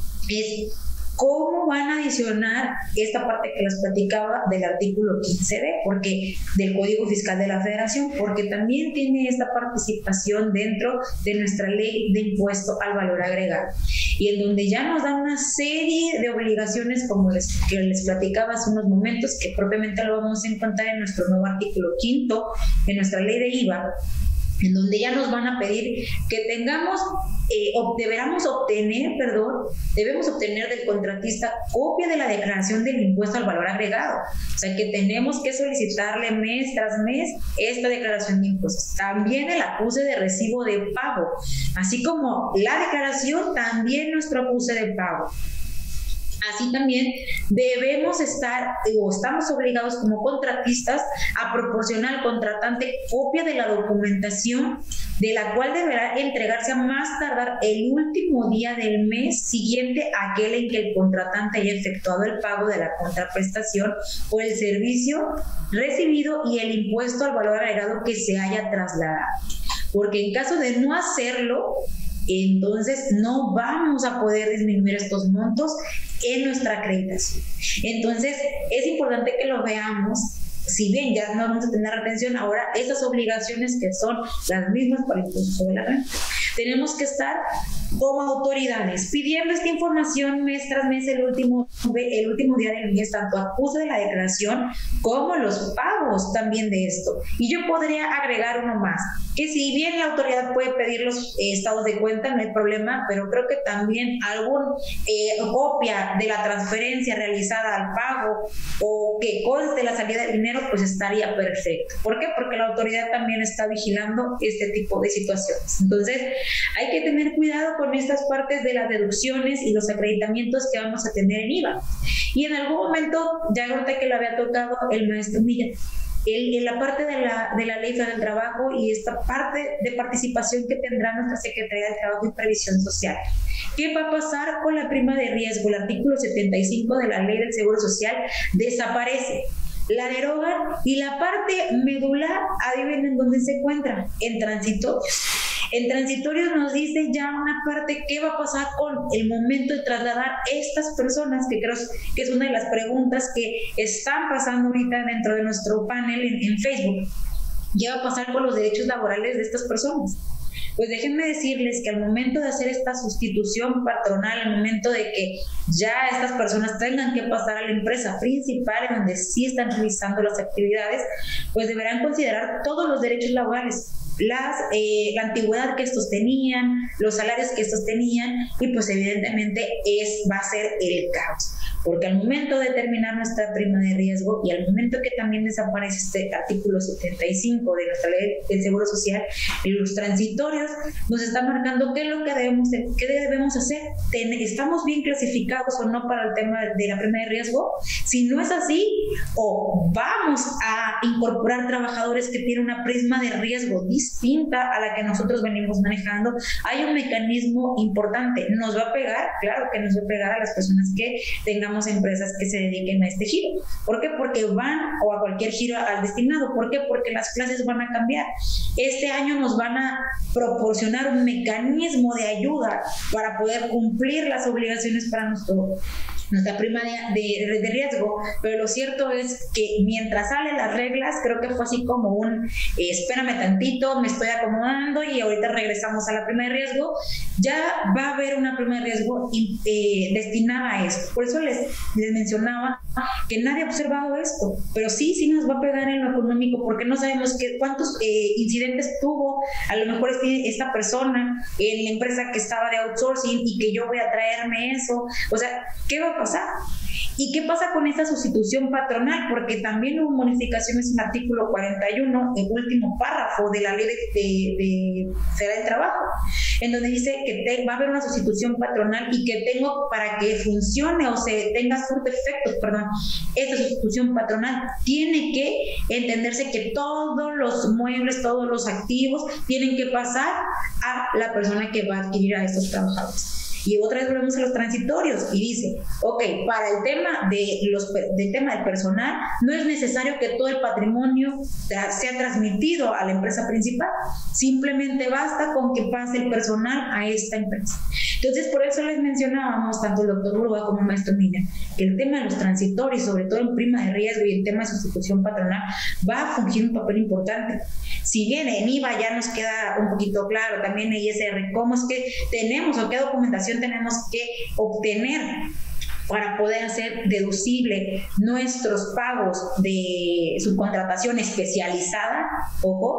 es cómo van a adicionar esta parte que les platicaba del artículo quince B, porque del Código Fiscal de la Federación, porque también tiene esta participación dentro de nuestra ley de impuesto al valor agregado, y en donde ya nos dan una serie de obligaciones, como les, que les platicaba hace unos momentos, que propiamente lo vamos a encontrar en nuestro nuevo artículo quinto de nuestra ley de I V A, en donde ya nos van a pedir que tengamos, eh, deberamos obtener, perdón, debemos obtener del contratista copia de la declaración del impuesto al valor agregado. O sea, que tenemos que solicitarle mes tras mes esta declaración de impuestos. También el acuse de recibo de pago, así como la declaración, también nuestro acuse de pago. Así también debemos estar o estamos obligados como contratistas a proporcionar al contratante copia de la documentación de la cual deberá entregarse a más tardar el último día del mes siguiente a aquel en que el contratante haya efectuado el pago de la contraprestación o el servicio recibido y el impuesto al valor agregado que se haya trasladado. Porque en caso de no hacerlo, entonces no vamos a poder disminuir estos montos en nuestra acreditación. Entonces es importante que lo veamos. Si bien ya no vamos a tener retención, ahora esas obligaciones que son las mismas para el impuesto sobre la renta, tenemos que estar como autoridades pidiendo esta información mes tras mes, el último, el último día del mes, tanto acuse de la declaración como los pagos también de esto. Y yo podría agregar uno más, que si bien la autoridad puede pedir los eh, estados de cuenta, no hay problema, pero creo que también algún eh, copia de la transferencia realizada al pago o que conste la salida del dinero, pues estaría perfecto. ¿Por qué? Porque la autoridad también está vigilando este tipo de situaciones. Entonces, hay que tener cuidado con estas partes de las deducciones y los acreditamientos que vamos a tener en I V A. Y en algún momento, ya ahorita que lo había tocado el maestro Milla, el, en la parte de la, de la Ley Federal del Trabajo y esta parte de participación que tendrá nuestra Secretaría de Trabajo y Previsión Social. ¿Qué va a pasar con la prima de riesgo? El artículo setenta y cinco de la Ley del Seguro Social desaparece, la derogan y la parte medular, adivinen dónde se encuentra, en transitorios. En transitorios nos dice ya una parte qué va a pasar con el momento de trasladar estas personas, que creo que es una de las preguntas que están pasando ahorita dentro de nuestro panel en, en Facebook. ¿Qué va a pasar con los derechos laborales de estas personas? Pues déjenme decirles que al momento de hacer esta sustitución patronal, al momento de que ya estas personas tengan que pasar a la empresa principal, en donde sí están realizando las actividades, pues deberán considerar todos los derechos laborales, las, eh, la antigüedad que estos tenían, los salarios que estos tenían, y pues evidentemente es, va a ser el caos. Porque al momento de terminar nuestra prima de riesgo y al momento que también desaparece este artículo setenta y cinco de nuestra ley del Seguro Social, en los transitorios nos está marcando qué es lo que debemos, qué debemos hacer. ¿Estamos bien clasificados o no para el tema de la prima de riesgo? Si no es así, o vamos a incorporar trabajadores que tienen una prima de riesgo distinta a la que nosotros venimos manejando. Hay un mecanismo importante. ¿Nos va a pegar? Claro que nos va a pegar a las personas que tengan empresas que se dediquen a este giro. ¿Por qué? Porque van, o a cualquier giro al destinado. ¿Por qué? Porque las clases van a cambiar. Este año nos van a proporcionar un mecanismo de ayuda para poder cumplir las obligaciones para nuestro nuestra prima de, de, de riesgo, pero lo cierto es que mientras salen las reglas, creo que fue así como un eh, espérame tantito, me estoy acomodando y ahorita regresamos a la prima de riesgo. Ya va a haber una prima de riesgo eh, destinada a esto. Por eso les, les mencionaba que nadie ha observado esto, pero sí, sí nos va a pegar en lo económico, porque no sabemos qué, cuántos eh, incidentes tuvo a lo mejor este, esta persona en la empresa que estaba de outsourcing y que yo voy a traerme eso. O sea, ¿qué va a pasar? ¿Y qué pasa con esta sustitución patronal? Porque también hubo modificaciones en el artículo cuarenta y uno, el último párrafo de la Ley de, de, de Federal del Trabajo, en donde dice que te, va a haber una sustitución patronal y que tengo, para que funcione o se tenga sus efectos, perdón, esta sustitución patronal tiene que entenderse que todos los muebles, todos los activos tienen que pasar a la persona que va a adquirir a estos trabajadores. Y otra vez volvemos a los transitorios y dice, ok, para el tema, de los, del tema del personal, no es necesario que todo el patrimonio sea transmitido a la empresa principal, simplemente basta con que pase el personal a esta empresa. Entonces, por eso les mencionábamos, tanto el doctor Burgoa como el maestro Miller, que el tema de los transitorios, sobre todo en prima de riesgo y el tema de sustitución patronal, va a fungir un papel importante. Si bien en I V A ya nos queda un poquito claro, también en I S R, cómo es que tenemos o qué documentación tenemos que obtener para poder hacer deducible nuestros pagos de subcontratación especializada, ojo,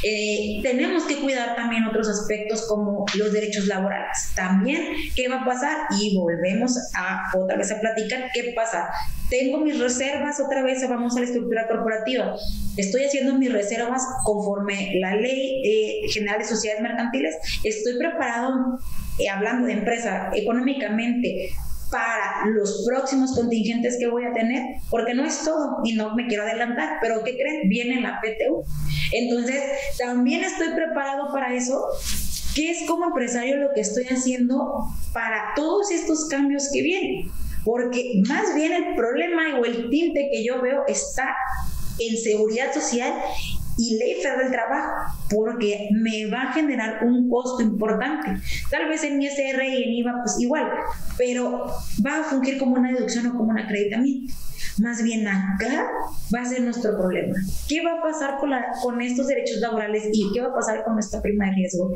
eh, tenemos que cuidar también otros aspectos como los derechos laborales. También, ¿qué va a pasar? Y volvemos a otra vez a platicar, ¿qué pasa? Tengo mis reservas, otra vez vamos a la estructura corporativa. Estoy haciendo mis reservas conforme la Ley eh, General de Sociedades Mercantiles. Estoy preparado, eh, hablando de empresa, económicamente, para los próximos contingentes que voy a tener, porque no es todo y no me quiero adelantar, pero ¿qué creen? Viene la P T U. Entonces, también estoy preparado para eso. ¿Qué es como empresario lo que estoy haciendo para todos estos cambios que vienen? Porque más bien el problema o el tinte que yo veo está en seguridad social y Ley Federal del Trabajo, porque me va a generar un costo importante. Tal vez en I S R y en I V A pues igual, pero va a fungir como una deducción o como un acreditamiento. Más bien acá va a ser nuestro problema. ¿Qué va a pasar con, la, con estos derechos laborales y qué va a pasar con nuestra prima de riesgo?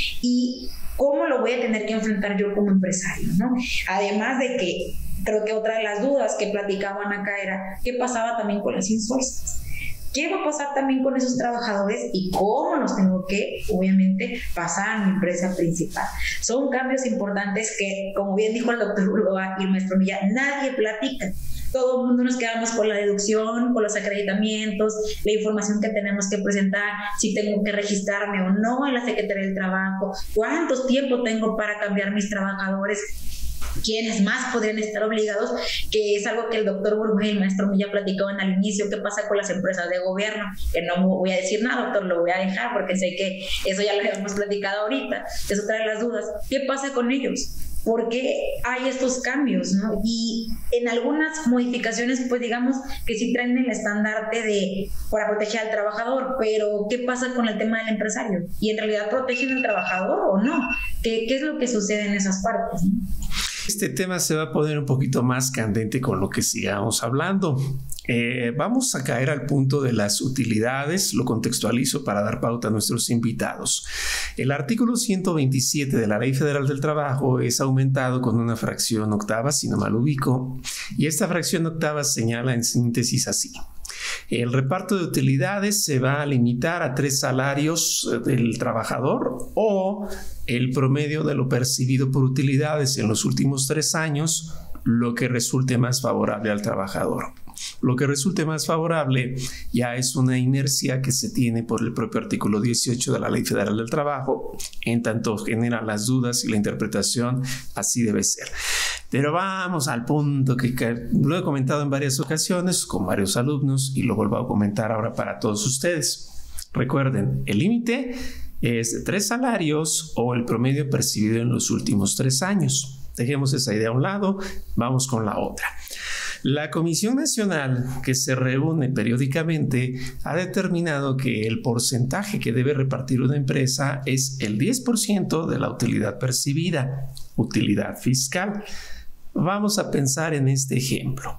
Y cómo lo voy a tener que enfrentar yo como empresario, ¿no? Además de que creo que otra de las dudas que platicaban acá era qué pasaba también con las insources. ¿Qué va a pasar también con esos trabajadores y cómo los tengo que, obviamente, pasar a mi empresa principal? Son cambios importantes que, como bien dijo el doctor Burgoa y el maestro Milla, nadie platica. Todo el mundo nos quedamos con la deducción, con los acreditamientos, la información que tenemos que presentar, si tengo que registrarme o no en la Secretaría del Trabajo, cuánto tiempo tengo para cambiar mis trabajadores. quiénes más podrían estar obligados, que es algo que el doctor Burgos y el maestro ya platicaban al inicio, qué pasa con las empresas de gobierno, que no voy a decir nada, doctor, lo voy a dejar porque sé que eso ya lo hemos platicado ahorita, es otra de las dudas. ¿Qué pasa con ellos? ¿Por qué hay estos cambios, no? Y en algunas modificaciones, pues digamos que sí traen el estandarte de para proteger al trabajador, pero ¿qué pasa con el tema del empresario? ¿Y en realidad protegen al trabajador o no? ¿Qué, qué es lo que sucede en esas partes, no? Este tema se va a poner un poquito más candente con lo que sigamos hablando. Eh, vamos a caer al punto de las utilidades, lo contextualizo para dar pauta a nuestros invitados. El artículo ciento veintisiete de la Ley Federal del Trabajo es aumentado con una fracción octava, si no mal ubico, y esta fracción octava señala en síntesis así: el reparto de utilidades se va a limitar a tres salarios del trabajador o el promedio de lo percibido por utilidades en los últimos tres años, lo que resulte más favorable al trabajador. Lo que resulte más favorable ya es una inercia que se tiene por el propio artículo dieciocho de la Ley Federal del Trabajo, en tanto genera las dudas y la interpretación, así debe ser. Pero vamos al punto que lo he comentado en varias ocasiones con varios alumnos y lo vuelvo a comentar ahora para todos ustedes. Recuerden, el límite es de tres salarios o el promedio percibido en los últimos tres años. Dejemos esa idea a un lado, vamos con la otra. La Comisión Nacional, que se reúne periódicamente, ha determinado que el porcentaje que debe repartir una empresa es el diez por ciento de la utilidad percibida, utilidad fiscal. Vamos a pensar en este ejemplo.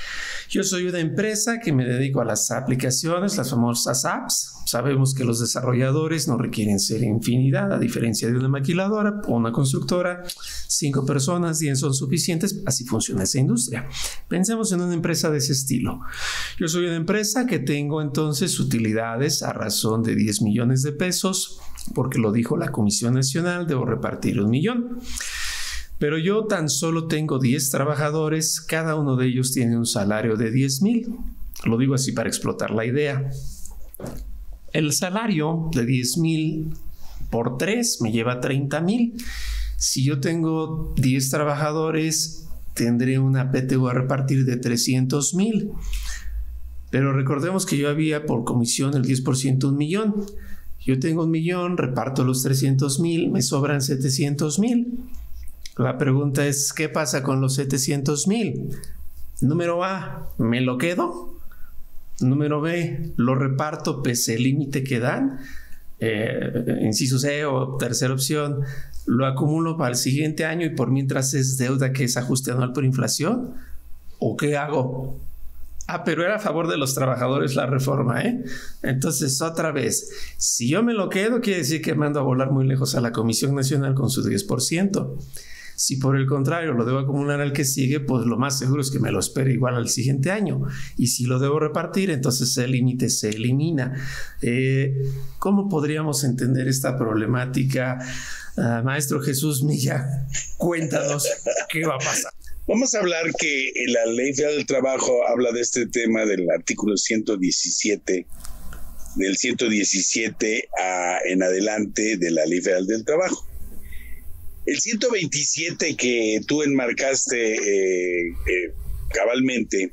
Yo soy una empresa que me dedico a las aplicaciones, las famosas apps. Sabemos que los desarrolladores no requieren ser infinidad, a diferencia de una maquiladora o una constructora. Cinco personas, diez son suficientes, así funciona esa industria. Pensemos en una empresa de ese estilo. Yo soy una empresa que tengo entonces utilidades a razón de diez millones de pesos, porque lo dijo la Comisión Nacional, debo repartir un millón. Pero yo tan solo tengo diez trabajadores, cada uno de ellos tiene un salario de diez mil. Lo digo así para explotar la idea. El salario de diez mil por tres me lleva treinta mil. Si yo tengo diez trabajadores, tendré una P T U a repartir de trescientos mil. Pero recordemos que yo había por comisión el diez por ciento, un millón. Yo tengo un millón, reparto los trescientos mil, me sobran setecientos mil. La pregunta es, ¿qué pasa con los setecientos mil? Número A, ¿me lo quedo? Número B, ¿lo reparto pese el límite que dan? Eh, inciso C o tercera opción, ¿lo acumulo para el siguiente año y por mientras es deuda que es ajuste anual por inflación? ¿O qué hago? Ah, pero era a favor de los trabajadores la reforma, ¿eh? Entonces, otra vez, si yo me lo quedo, quiere decir que mando a volar muy lejos a la Comisión Nacional con su diez por ciento. Si por el contrario lo debo acumular al que sigue, pues lo más seguro es que me lo espere igual al siguiente año. Y si lo debo repartir, entonces el límite se elimina. Eh, ¿Cómo podríamos entender esta problemática? Uh, Maestro Jesús Milla, cuéntanos qué va a pasar. Vamos a hablar que la Ley Federal del Trabajo habla de este tema del artículo ciento diecisiete, del ciento diecisiete a, en adelante de la Ley Federal del Trabajo. El ciento veintisiete que tú enmarcaste eh, eh, cabalmente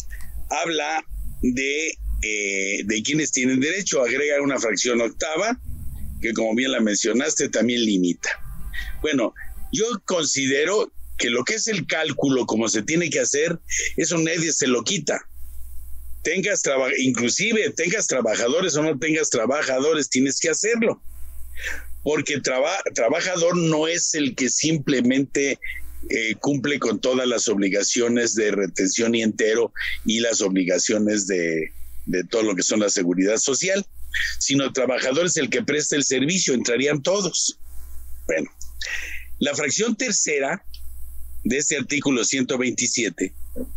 habla de, eh, de quienes tienen derecho, agrega una fracción octava que, como bien la mencionaste, también limita. Bueno, yo considero que lo que es el cálculo, como se tiene que hacer, eso nadie se lo quita. Tengas traba- inclusive tengas trabajadores o no tengas trabajadores, tienes que hacerlo. Porque traba- trabajador no es el que simplemente eh, cumple con todas las obligaciones de retención y entero y las obligaciones de, de todo lo que son la seguridad social, sino trabajador es el que presta el servicio, entrarían todos. Bueno, la fracción tercera de este artículo ciento veintisiete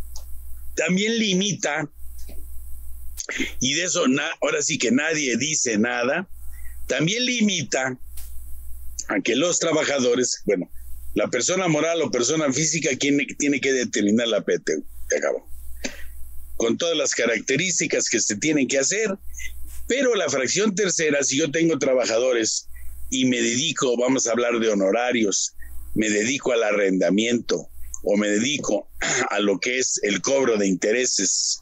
también limita, y de eso na- ahora sí que nadie dice nada, también limita a que los trabajadores, bueno, la persona moral o persona física tiene, tiene que determinar la P T U, se acabó, con todas las características que se tienen que hacer. Pero la fracción tercera, si yo tengo trabajadores y me dedico, vamos a hablar de honorarios, me dedico al arrendamiento o me dedico a lo que es el cobro de intereses,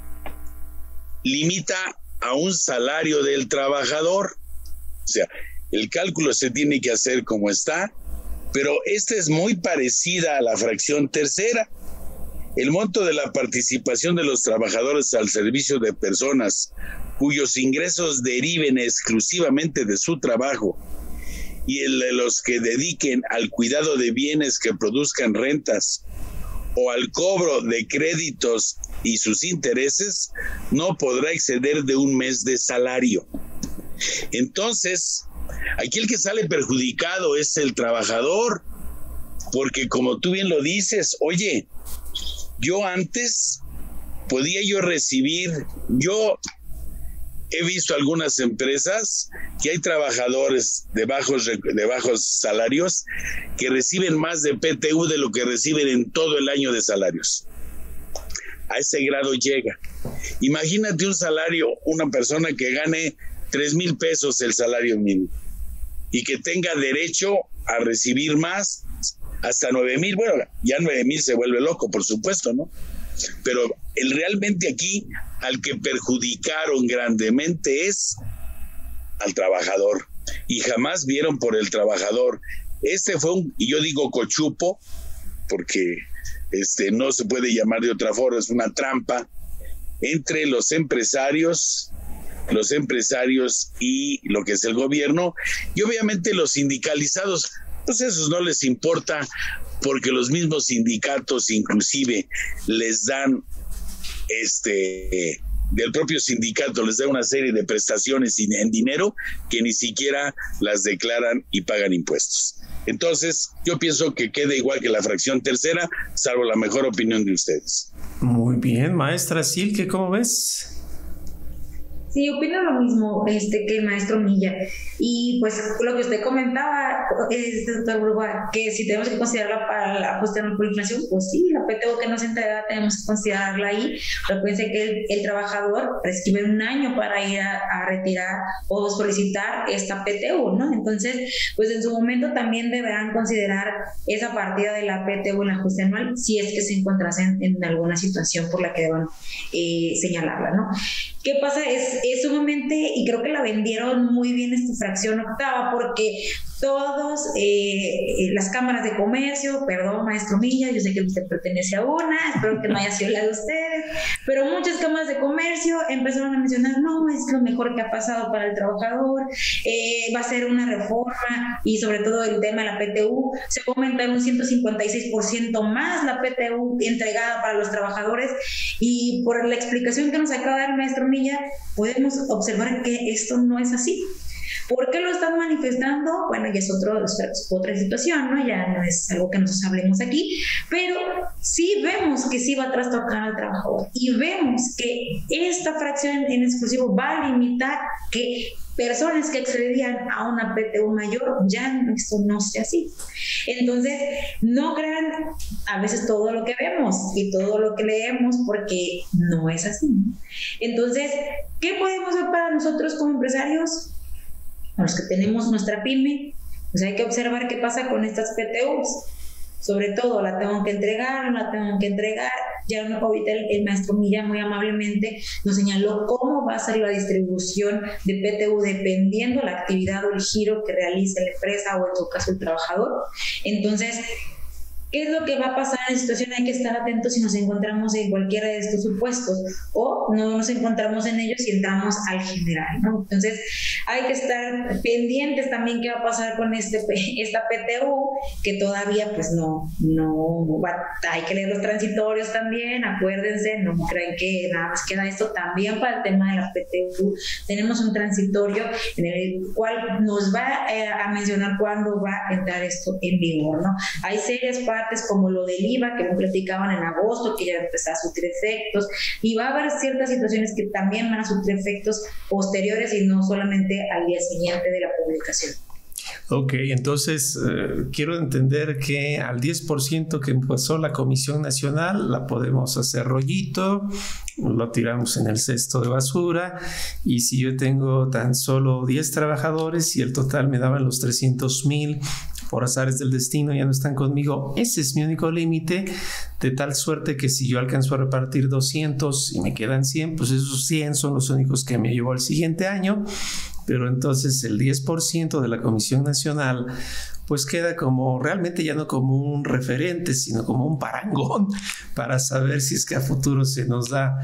limita a un salario del trabajador. O sea, el cálculo se tiene que hacer como está, pero esta es muy parecida a la fracción tercera. El monto de la participación de los trabajadores al servicio de personas cuyos ingresos deriven exclusivamente de su trabajo y el de los que dediquen al cuidado de bienes que produzcan rentas o al cobro de créditos y sus intereses, no podrá exceder de un mes de salario. Entonces, aquí el que sale perjudicado es el trabajador, porque como tú bien lo dices, oye, yo antes podía yo recibir, yo he visto algunas empresas que hay trabajadores de bajos, de bajos salarios que reciben más de P T U de lo que reciben en todo el año de salarios. A ese grado llega. Imagínate un salario, una persona que gane tres mil pesos el salario mínimo y que tenga derecho a recibir más, hasta nueve mil. Bueno, ya nueve mil se vuelve loco, por supuesto, ¿no? Pero el, realmente aquí al que perjudicaron grandemente es al trabajador, y jamás vieron por el trabajador. Este fue un, y yo digo cochupo, porque este no se puede llamar de otra forma, es una trampa entre los empresarios, los empresarios y lo que es el gobierno, y obviamente los sindicalizados, pues esos no les importa, porque los mismos sindicatos inclusive les dan, este, del propio sindicato les da una serie de prestaciones en dinero que ni siquiera las declaran y pagan impuestos. Entonces, yo pienso que queda igual que la fracción tercera, salvo la mejor opinión de ustedes. Muy bien, maestra Silke, ¿cómo ves? Sí, opino lo mismo este, que el maestro Milla. Y pues lo que usted comentaba, es, doctor Burgoa, que si tenemos que considerarla para el ajuste anual por inflación, pues sí, la P T U que nos entrega tenemos que considerarla ahí. Pero piense que el, el trabajador recibe un año para ir a, a retirar o solicitar esta P T U, ¿no? Entonces, pues en su momento también deberán considerar esa partida de la P T U en el ajuste anual si es que se encontrasen en alguna situación por la que deban eh, señalarla, ¿no? ¿Qué pasa? Es, es sumamente, y creo que la vendieron muy bien esta fracción octava, porque todos, eh, las cámaras de comercio, perdón, maestro Milla, yo sé que usted pertenece a una, espero que no haya sido la de ustedes, pero muchas cámaras de comercio empezaron a mencionar, no, es lo mejor que ha pasado para el trabajador, eh, va a ser una reforma, y sobre todo el tema de la P T U, se va a aumentar un ciento cincuenta y seis por ciento más la P T U entregada para los trabajadores, y por la explicación que nos acaba de dar el maestro Milla, podemos observar que esto no es así. ¿Por qué lo están manifestando? Bueno, ya es otro, otra situación, ¿no? Ya no es algo que nosotros hablemos aquí, pero sí vemos que sí va a trastocar al trabajador y vemos que esta fracción en exclusivo va a limitar que personas que accedían a una P T U mayor, ya esto no sea así. Entonces, no crean a veces todo lo que vemos y todo lo que leemos, porque no es así. Entonces, ¿qué podemos ver para nosotros como empresarios? A los que tenemos nuestra pyme, pues hay que observar qué pasa con estas P T Us. Sobre todo, la tengo que entregar, no la tengo que entregar. Ya no, ahorita el, el maestro Milla muy amablemente nos señaló cómo va a ser la distribución de P T U dependiendo la actividad o el giro que realice la empresa o en su caso el trabajador. Entonces, ¿qué es lo que va a pasar en la situación? Hay que estar atentos si nos encontramos en cualquiera de estos supuestos o no nos encontramos en ellos y entramos al general, ¿no? Entonces, hay que estar pendientes también qué va a pasar con este, esta P T U, que todavía pues no, no va, hay que leer los transitorios también, acuérdense, no crean que nada más queda esto. También para el tema de la P T U tenemos un transitorio en el cual nos va eh, a mencionar cuándo va a entrar esto en vigor, ¿no? Hay serias partes como lo del I V A que me platicaban en agosto, que ya empezó a surtir efectos, y va a haber ciertas situaciones que también van a surtir efectos posteriores y no solamente al día siguiente de la publicación. Ok, entonces eh, quiero entender que al diez por ciento que pasó la Comisión Nacional la podemos hacer rollito, lo tiramos en el cesto de basura, y si yo tengo tan solo diez trabajadores y el total me daban los trescientos mil, por azares del destino ya no están conmigo. Ese es mi único límite, de tal suerte que si yo alcanzo a repartir doscientos y me quedan cien, pues esos cien son los únicos que me llevo al siguiente año. Pero entonces el diez por ciento de la Comisión Nacional pues queda como, realmente ya no como un referente, sino como un parangón para saber si es que a futuro se nos da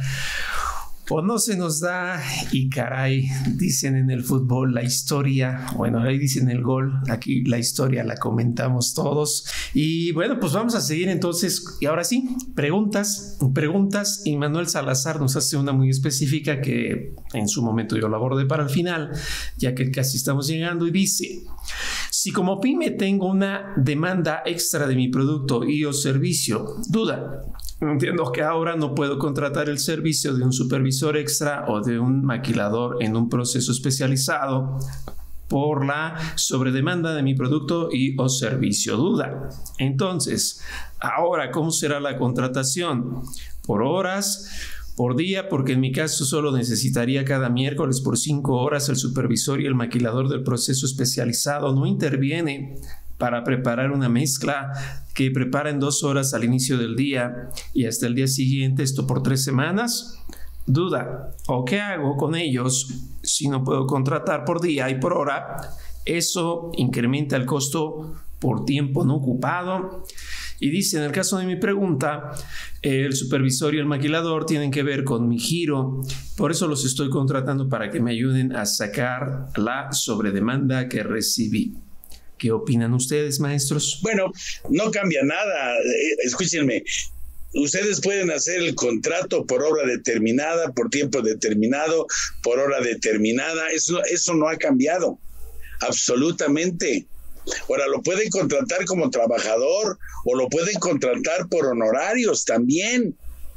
o no se nos da. Y caray, dicen en el fútbol la historia, bueno, ahí dicen el gol, aquí la historia la comentamos todos. Y bueno, pues vamos a seguir entonces, y ahora sí, preguntas, preguntas, y Manuel Salazar nos hace una muy específica que en su momento yo la abordé para el final, ya que casi estamos llegando, y dice: si como pyme tengo una demanda extra de mi producto y o servicio, duda, entiendo que ahora no puedo contratar el servicio de un supervisor extra o de un maquilador en un proceso especializado por la sobredemanda de mi producto y o servicio. Duda. Entonces, ahora, ¿cómo será la contratación? ¿Por horas? ¿Por día? Porque en mi caso solo necesitaría cada miércoles por cinco horas. El supervisor y el maquilador del proceso especializado no interviene para preparar una mezcla que prepara en dos horas al inicio del día y hasta el día siguiente, esto por tres semanas. Duda. ¿O qué hago con ellos si no puedo contratar por día y por hora? Eso incrementa el costo por tiempo no ocupado. Y dice, en el caso de mi pregunta, el supervisor y el maquilador tienen que ver con mi giro, por eso los estoy contratando para que me ayuden a sacar la sobredemanda que recibí. ¿Qué opinan ustedes, maestros? Bueno, no cambia nada. Escúchenme, ustedes pueden hacer el contrato por hora determinada, por tiempo determinado, por hora determinada. Eso, eso no ha cambiado, absolutamente. Ahora, lo pueden contratar como trabajador o lo pueden contratar por honorarios también.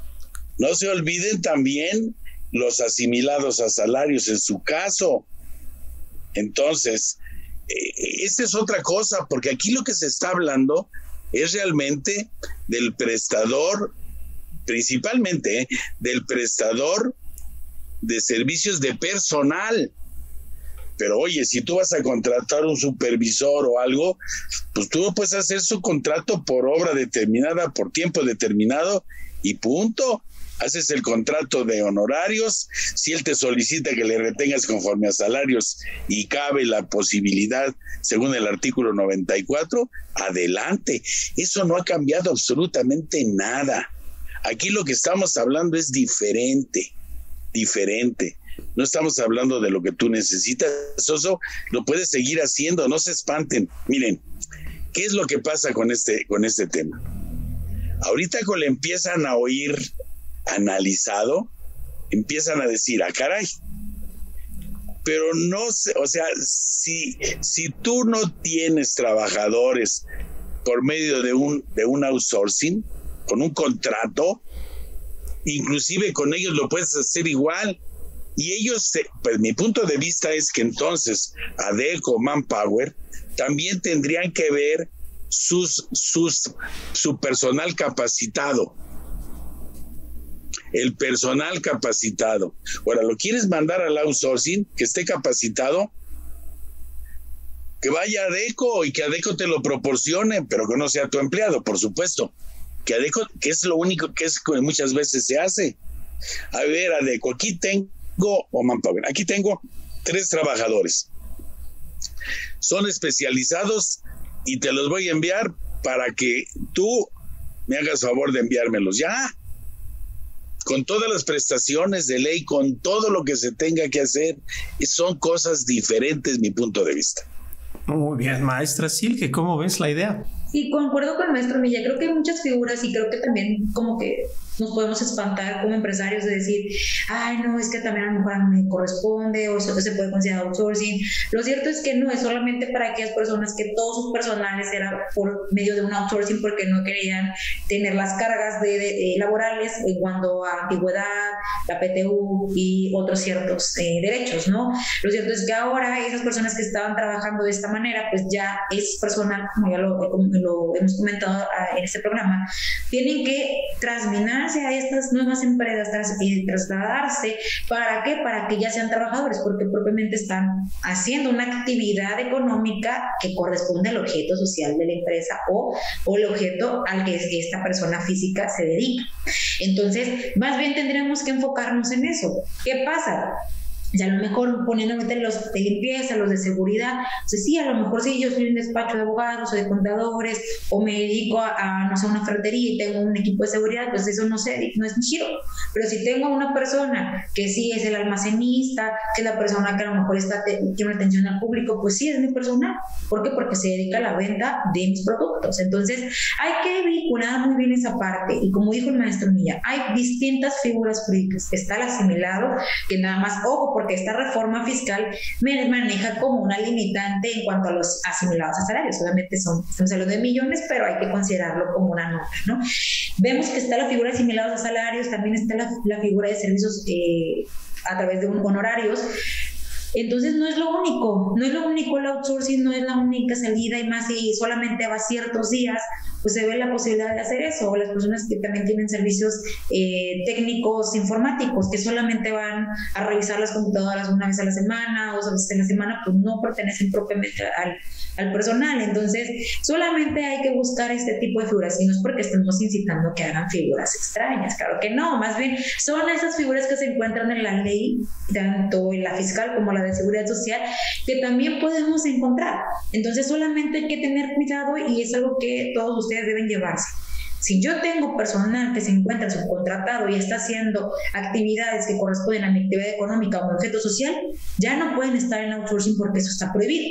No se olviden también los asimilados a salarios en su caso. Entonces, eh, esta es otra cosa, porque aquí lo que se está hablando es realmente del prestador, principalmente eh, del prestador de servicios de personal. Pero oye, si tú vas a contratar un supervisor o algo, pues tú puedes hacer su contrato por obra determinada, por tiempo determinado y punto. Haces el contrato de honorarios, si él te solicita que le retengas conforme a salarios y cabe la posibilidad según el artículo noventa y cuatro, adelante. Eso no ha cambiado absolutamente nada. Aquí lo que estamos hablando es diferente, diferente. No estamos hablando de lo que tú necesitas, Soso, lo puedes seguir haciendo, no se espanten. Miren, ¿qué es lo que pasa con este, con este tema? Ahorita cuando le empiezan a oír analizado, empiezan a decir, ah, caray, pero no sé, o sea, si, si tú no tienes trabajadores por medio de un, de un outsourcing, con un contrato, inclusive con ellos lo puedes hacer igual. Y ellos, pues mi punto de vista es que entonces Adecco, Manpower, también tendrían que ver sus, sus, su personal capacitado. El personal capacitado. Ahora, ¿lo quieres mandar al outsourcing, que esté capacitado? Que vaya a Adecco y que Adecco te lo proporcione, pero que no sea tu empleado, por supuesto. Que Adecco, que es lo único que es que muchas veces se hace. A ver, Adecco, aquí tengo o Manpower. Aquí tengo tres trabajadores. Son especializados y te los voy a enviar para que tú me hagas favor de enviármelos. Ya, con todas las prestaciones de ley, con todo lo que se tenga que hacer, son cosas diferentes, mi punto de vista. Muy bien, maestra Silke, ¿cómo ves la idea? Sí, concuerdo con el maestro Milla. Creo que hay muchas figuras y creo que también como que nos podemos espantar como empresarios de decir, ay, no, es que también a lo mejor a mí me corresponde o se puede considerar outsourcing. Lo cierto es que no es solamente para aquellas personas que todos sus personales eran por medio de un outsourcing porque no querían tener las cargas de, de, de laborales en cuanto a antigüedad, la P T U y otros ciertos eh, derechos, ¿no? Lo cierto es que ahora esas personas que estaban trabajando de esta manera, pues ya es personal, como ya lo, como lo hemos comentado en este programa, tienen que trasminar transformarse a estas nuevas empresas, tras, y trasladarse, ¿para qué? Para que ya sean trabajadores, porque propiamente están haciendo una actividad económica que corresponde al objeto social de la empresa o, o el objeto al que esta persona física se dedica. Entonces, más bien tendríamos que enfocarnos en eso. ¿Qué pasa? Y a lo mejor poniéndome los de limpieza, los de seguridad, o sea, sí, a lo mejor sí, yo soy un despacho de abogados o de contadores, o me dedico a, a no sé, una ferretería y tengo un equipo de seguridad, pues eso no sé, no es mi giro. Pero si tengo una persona que sí es el almacenista, que es la persona que a lo mejor está, tiene una atención al público, pues sí, es mi personal. ¿Por qué? Porque se dedica a la venta de mis productos. Entonces, hay que vincular muy bien esa parte. Y como dijo el maestro Milla, hay distintas figuras jurídicas. Está el asimilado, que nada más, ojo, porque esta reforma fiscal me maneja como una limitante en cuanto a los asimilados a salarios. Solamente son, estamos hablando de millones, pero hay que considerarlo como una nota, ¿no? Vemos que está la figura de asimilados a salarios, también está la, la figura de servicios eh, a través de un, honorarios. Entonces no es lo único, no es lo único el outsourcing, no es la única salida, y más si solamente va ciertos días, pues se ve la posibilidad de hacer eso. O las personas que también tienen servicios eh, técnicos informáticos, que solamente van a revisar las computadoras una vez a la semana o dos veces a la semana, pues no pertenecen propiamente al, al personal. Entonces solamente hay que buscar este tipo de figuras, y no es porque estemos incitando que hagan figuras extrañas, claro que no, más bien son esas figuras que se encuentran en la ley, tanto en la fiscal como la de seguridad social, que también podemos encontrar. Entonces solamente hay que tener cuidado, y es algo que todos ustedes deben llevarse. Si yo tengo personal que se encuentra subcontratado y está haciendo actividades que corresponden a mi actividad económica o mi objeto social, ya no pueden estar en outsourcing porque eso está prohibido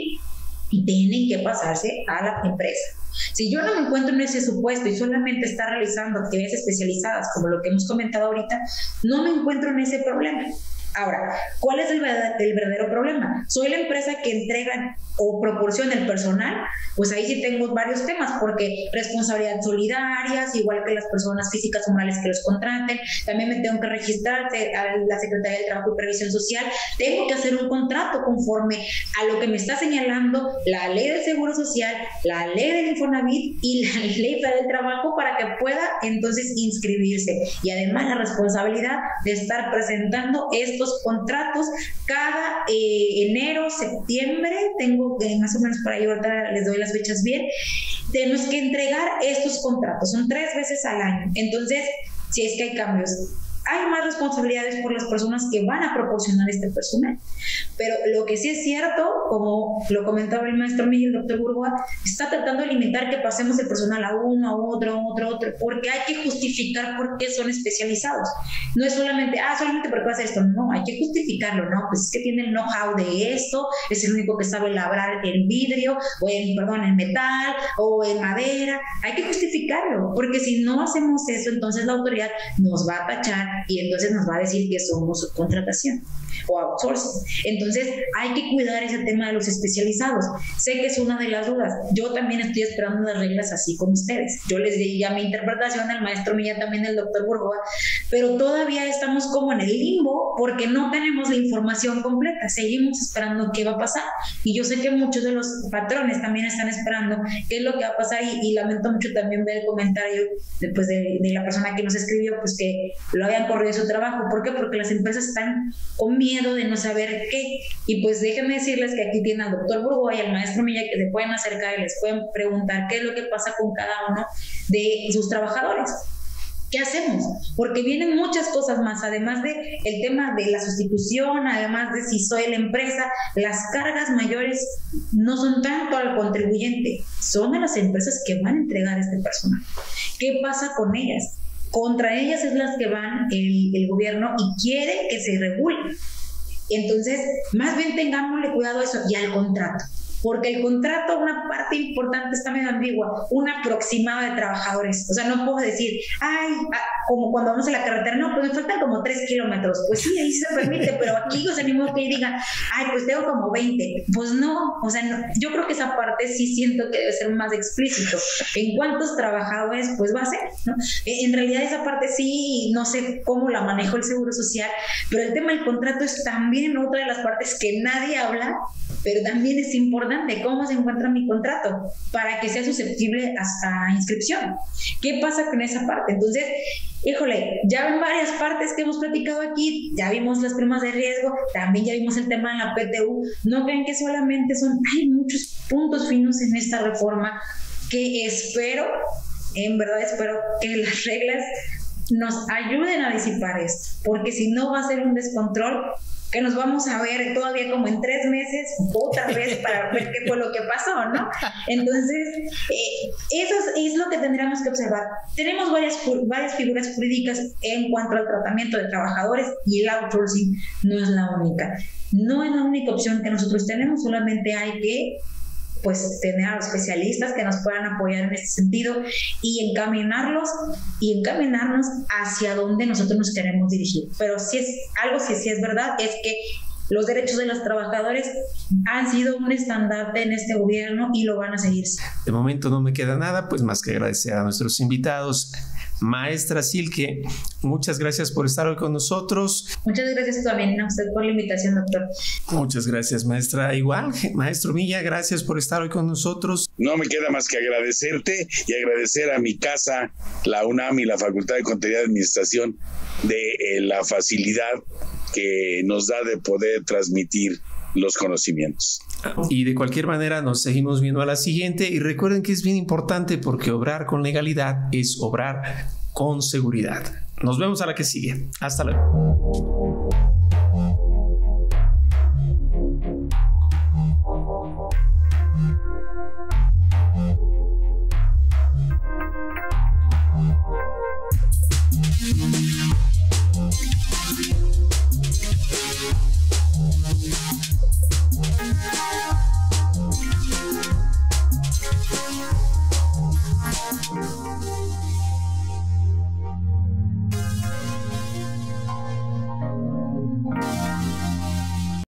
y tienen que pasarse a la empresa. Si yo no me encuentro en ese supuesto y solamente está realizando actividades especializadas, como lo que hemos comentado ahorita, no me encuentro en ese problema. Ahora, ¿cuál es el verdadero, el verdadero problema? ¿Soy la empresa que entrega o proporciona el personal? Pues ahí sí tengo varios temas, porque responsabilidad solidarias, igual que las personas físicas o morales que los contraten, también me tengo que registrar a la Secretaría del Trabajo y Previsión Social, tengo que hacer un contrato conforme a lo que me está señalando la Ley del Seguro Social, la Ley del Infonavit y la Ley Federal del Trabajo, para que pueda entonces inscribirse. Y además la responsabilidad de estar presentando estos contratos cada eh, enero, septiembre, tengo eh, más o menos por ahí, ahorita les doy las fechas bien, tenemos que entregar estos contratos, son tres veces al año. Entonces, si es que hay cambios, hay más responsabilidades por las personas que van a proporcionar este personal. Pero lo que sí es cierto, como lo comentaba el maestro Miguel, el doctor Burgoa, está tratando de limitar que pasemos el personal a uno, a otro, a otro, a otro, porque hay que justificar por qué son especializados. No es solamente, ah, solamente porque hace esto, no, hay que justificarlo, ¿no? Pues es que tiene el know-how de esto, es el único que sabe labrar en vidrio, o en, perdón, en metal, o en madera. Hay que justificarlo, porque si no hacemos eso, entonces la autoridad nos va a tachar y entonces nos va a decir que somos subcontratación o outsourcing. Entonces hay que cuidar ese tema de los especializados. Sé que es una de las dudas. Yo también estoy esperando las reglas así como ustedes. Yo les di ya mi interpretación, al maestro Milla también, el doctor Burgoa, pero todavía estamos como en el limbo porque no tenemos la información completa. Seguimos esperando qué va a pasar, y yo sé que muchos de los patrones también están esperando qué es lo que va a pasar, y, y lamento mucho también ver el comentario después de, de la persona que nos escribió, pues que lo hayan corrido de su trabajo. ¿Por qué? Porque las empresas están con miedo de no saber qué. Y pues déjenme decirles que aquí tienen al doctor Burgoa y al maestro Milla, que se pueden acercar y les pueden preguntar qué es lo que pasa con cada uno de sus trabajadores. ¿Qué hacemos? Porque vienen muchas cosas más, además de el tema de la sustitución, además de si soy la empresa, las cargas mayores no son tanto al contribuyente, son a las empresas que van a entregar este personal. ¿Qué pasa con ellas? Contra ellas es las que van el, el gobierno y quiere que se regule. Entonces, más bien tengámosle cuidado a eso, y al contrato. Porque el contrato, una parte importante, está medio ambigua, un aproximado de trabajadores. O sea, no puedo decir, ay, como cuando vamos a la carretera, no, pues me faltan como tres kilómetros. Pues sí, ahí se permite, pero aquí, o sea, ni modo que digan, ay, pues tengo como veinte. Pues no, o sea, no, yo creo que esa parte sí siento que debe ser más explícito. En cuántos trabajadores, pues va a ser, ¿no? En realidad esa parte sí, no sé cómo la manejo el Seguro Social, pero el tema del contrato es también otra de las partes que nadie habla, pero también es importante, importante, ¿cómo se encuentra mi contrato? Para que sea susceptible a, a inscripción. ¿Qué pasa con esa parte? Entonces, híjole, ya ven varias partes que hemos platicado aquí, ya vimos las primas de riesgo, también ya vimos el tema de la P T U. No crean que solamente son, hay muchos puntos finos en esta reforma que espero, en verdad espero que las reglas nos ayuden a disipar esto, porque si no va a ser un descontrol que nos vamos a ver todavía como en tres meses otra vez para ver qué fue lo que pasó, ¿no? Entonces, eh, eso es, es lo que tendríamos que observar. Tenemos varias, varias figuras jurídicas en cuanto al tratamiento de trabajadores y el outsourcing no es la única. No es la única opción que nosotros tenemos, solamente hay que pues tener a los especialistas que nos puedan apoyar en este sentido y encaminarlos y encaminarnos hacia donde nosotros nos queremos dirigir. Pero si es algo, si, si es verdad, es que los derechos de los trabajadores han sido un estandarte en este gobierno y lo van a seguir. De momento no me queda nada, pues más que agradecer a nuestros invitados. Maestra Silke, muchas gracias por estar hoy con nosotros. Muchas gracias también a usted por la invitación, doctor. Muchas gracias, maestra. Igual, maestro Villa, gracias por estar hoy con nosotros. No me queda más que agradecerte y agradecer a mi casa, la UNAM y la Facultad de Contaduría y Administración, de eh, la facilidad que nos da de poder transmitir los conocimientos. Y de cualquier manera nos seguimos viendo a la siguiente y recuerden que es bien importante porque obrar con legalidad es obrar con seguridad. Nos vemos a la que sigue. Hasta luego. We'll be right back.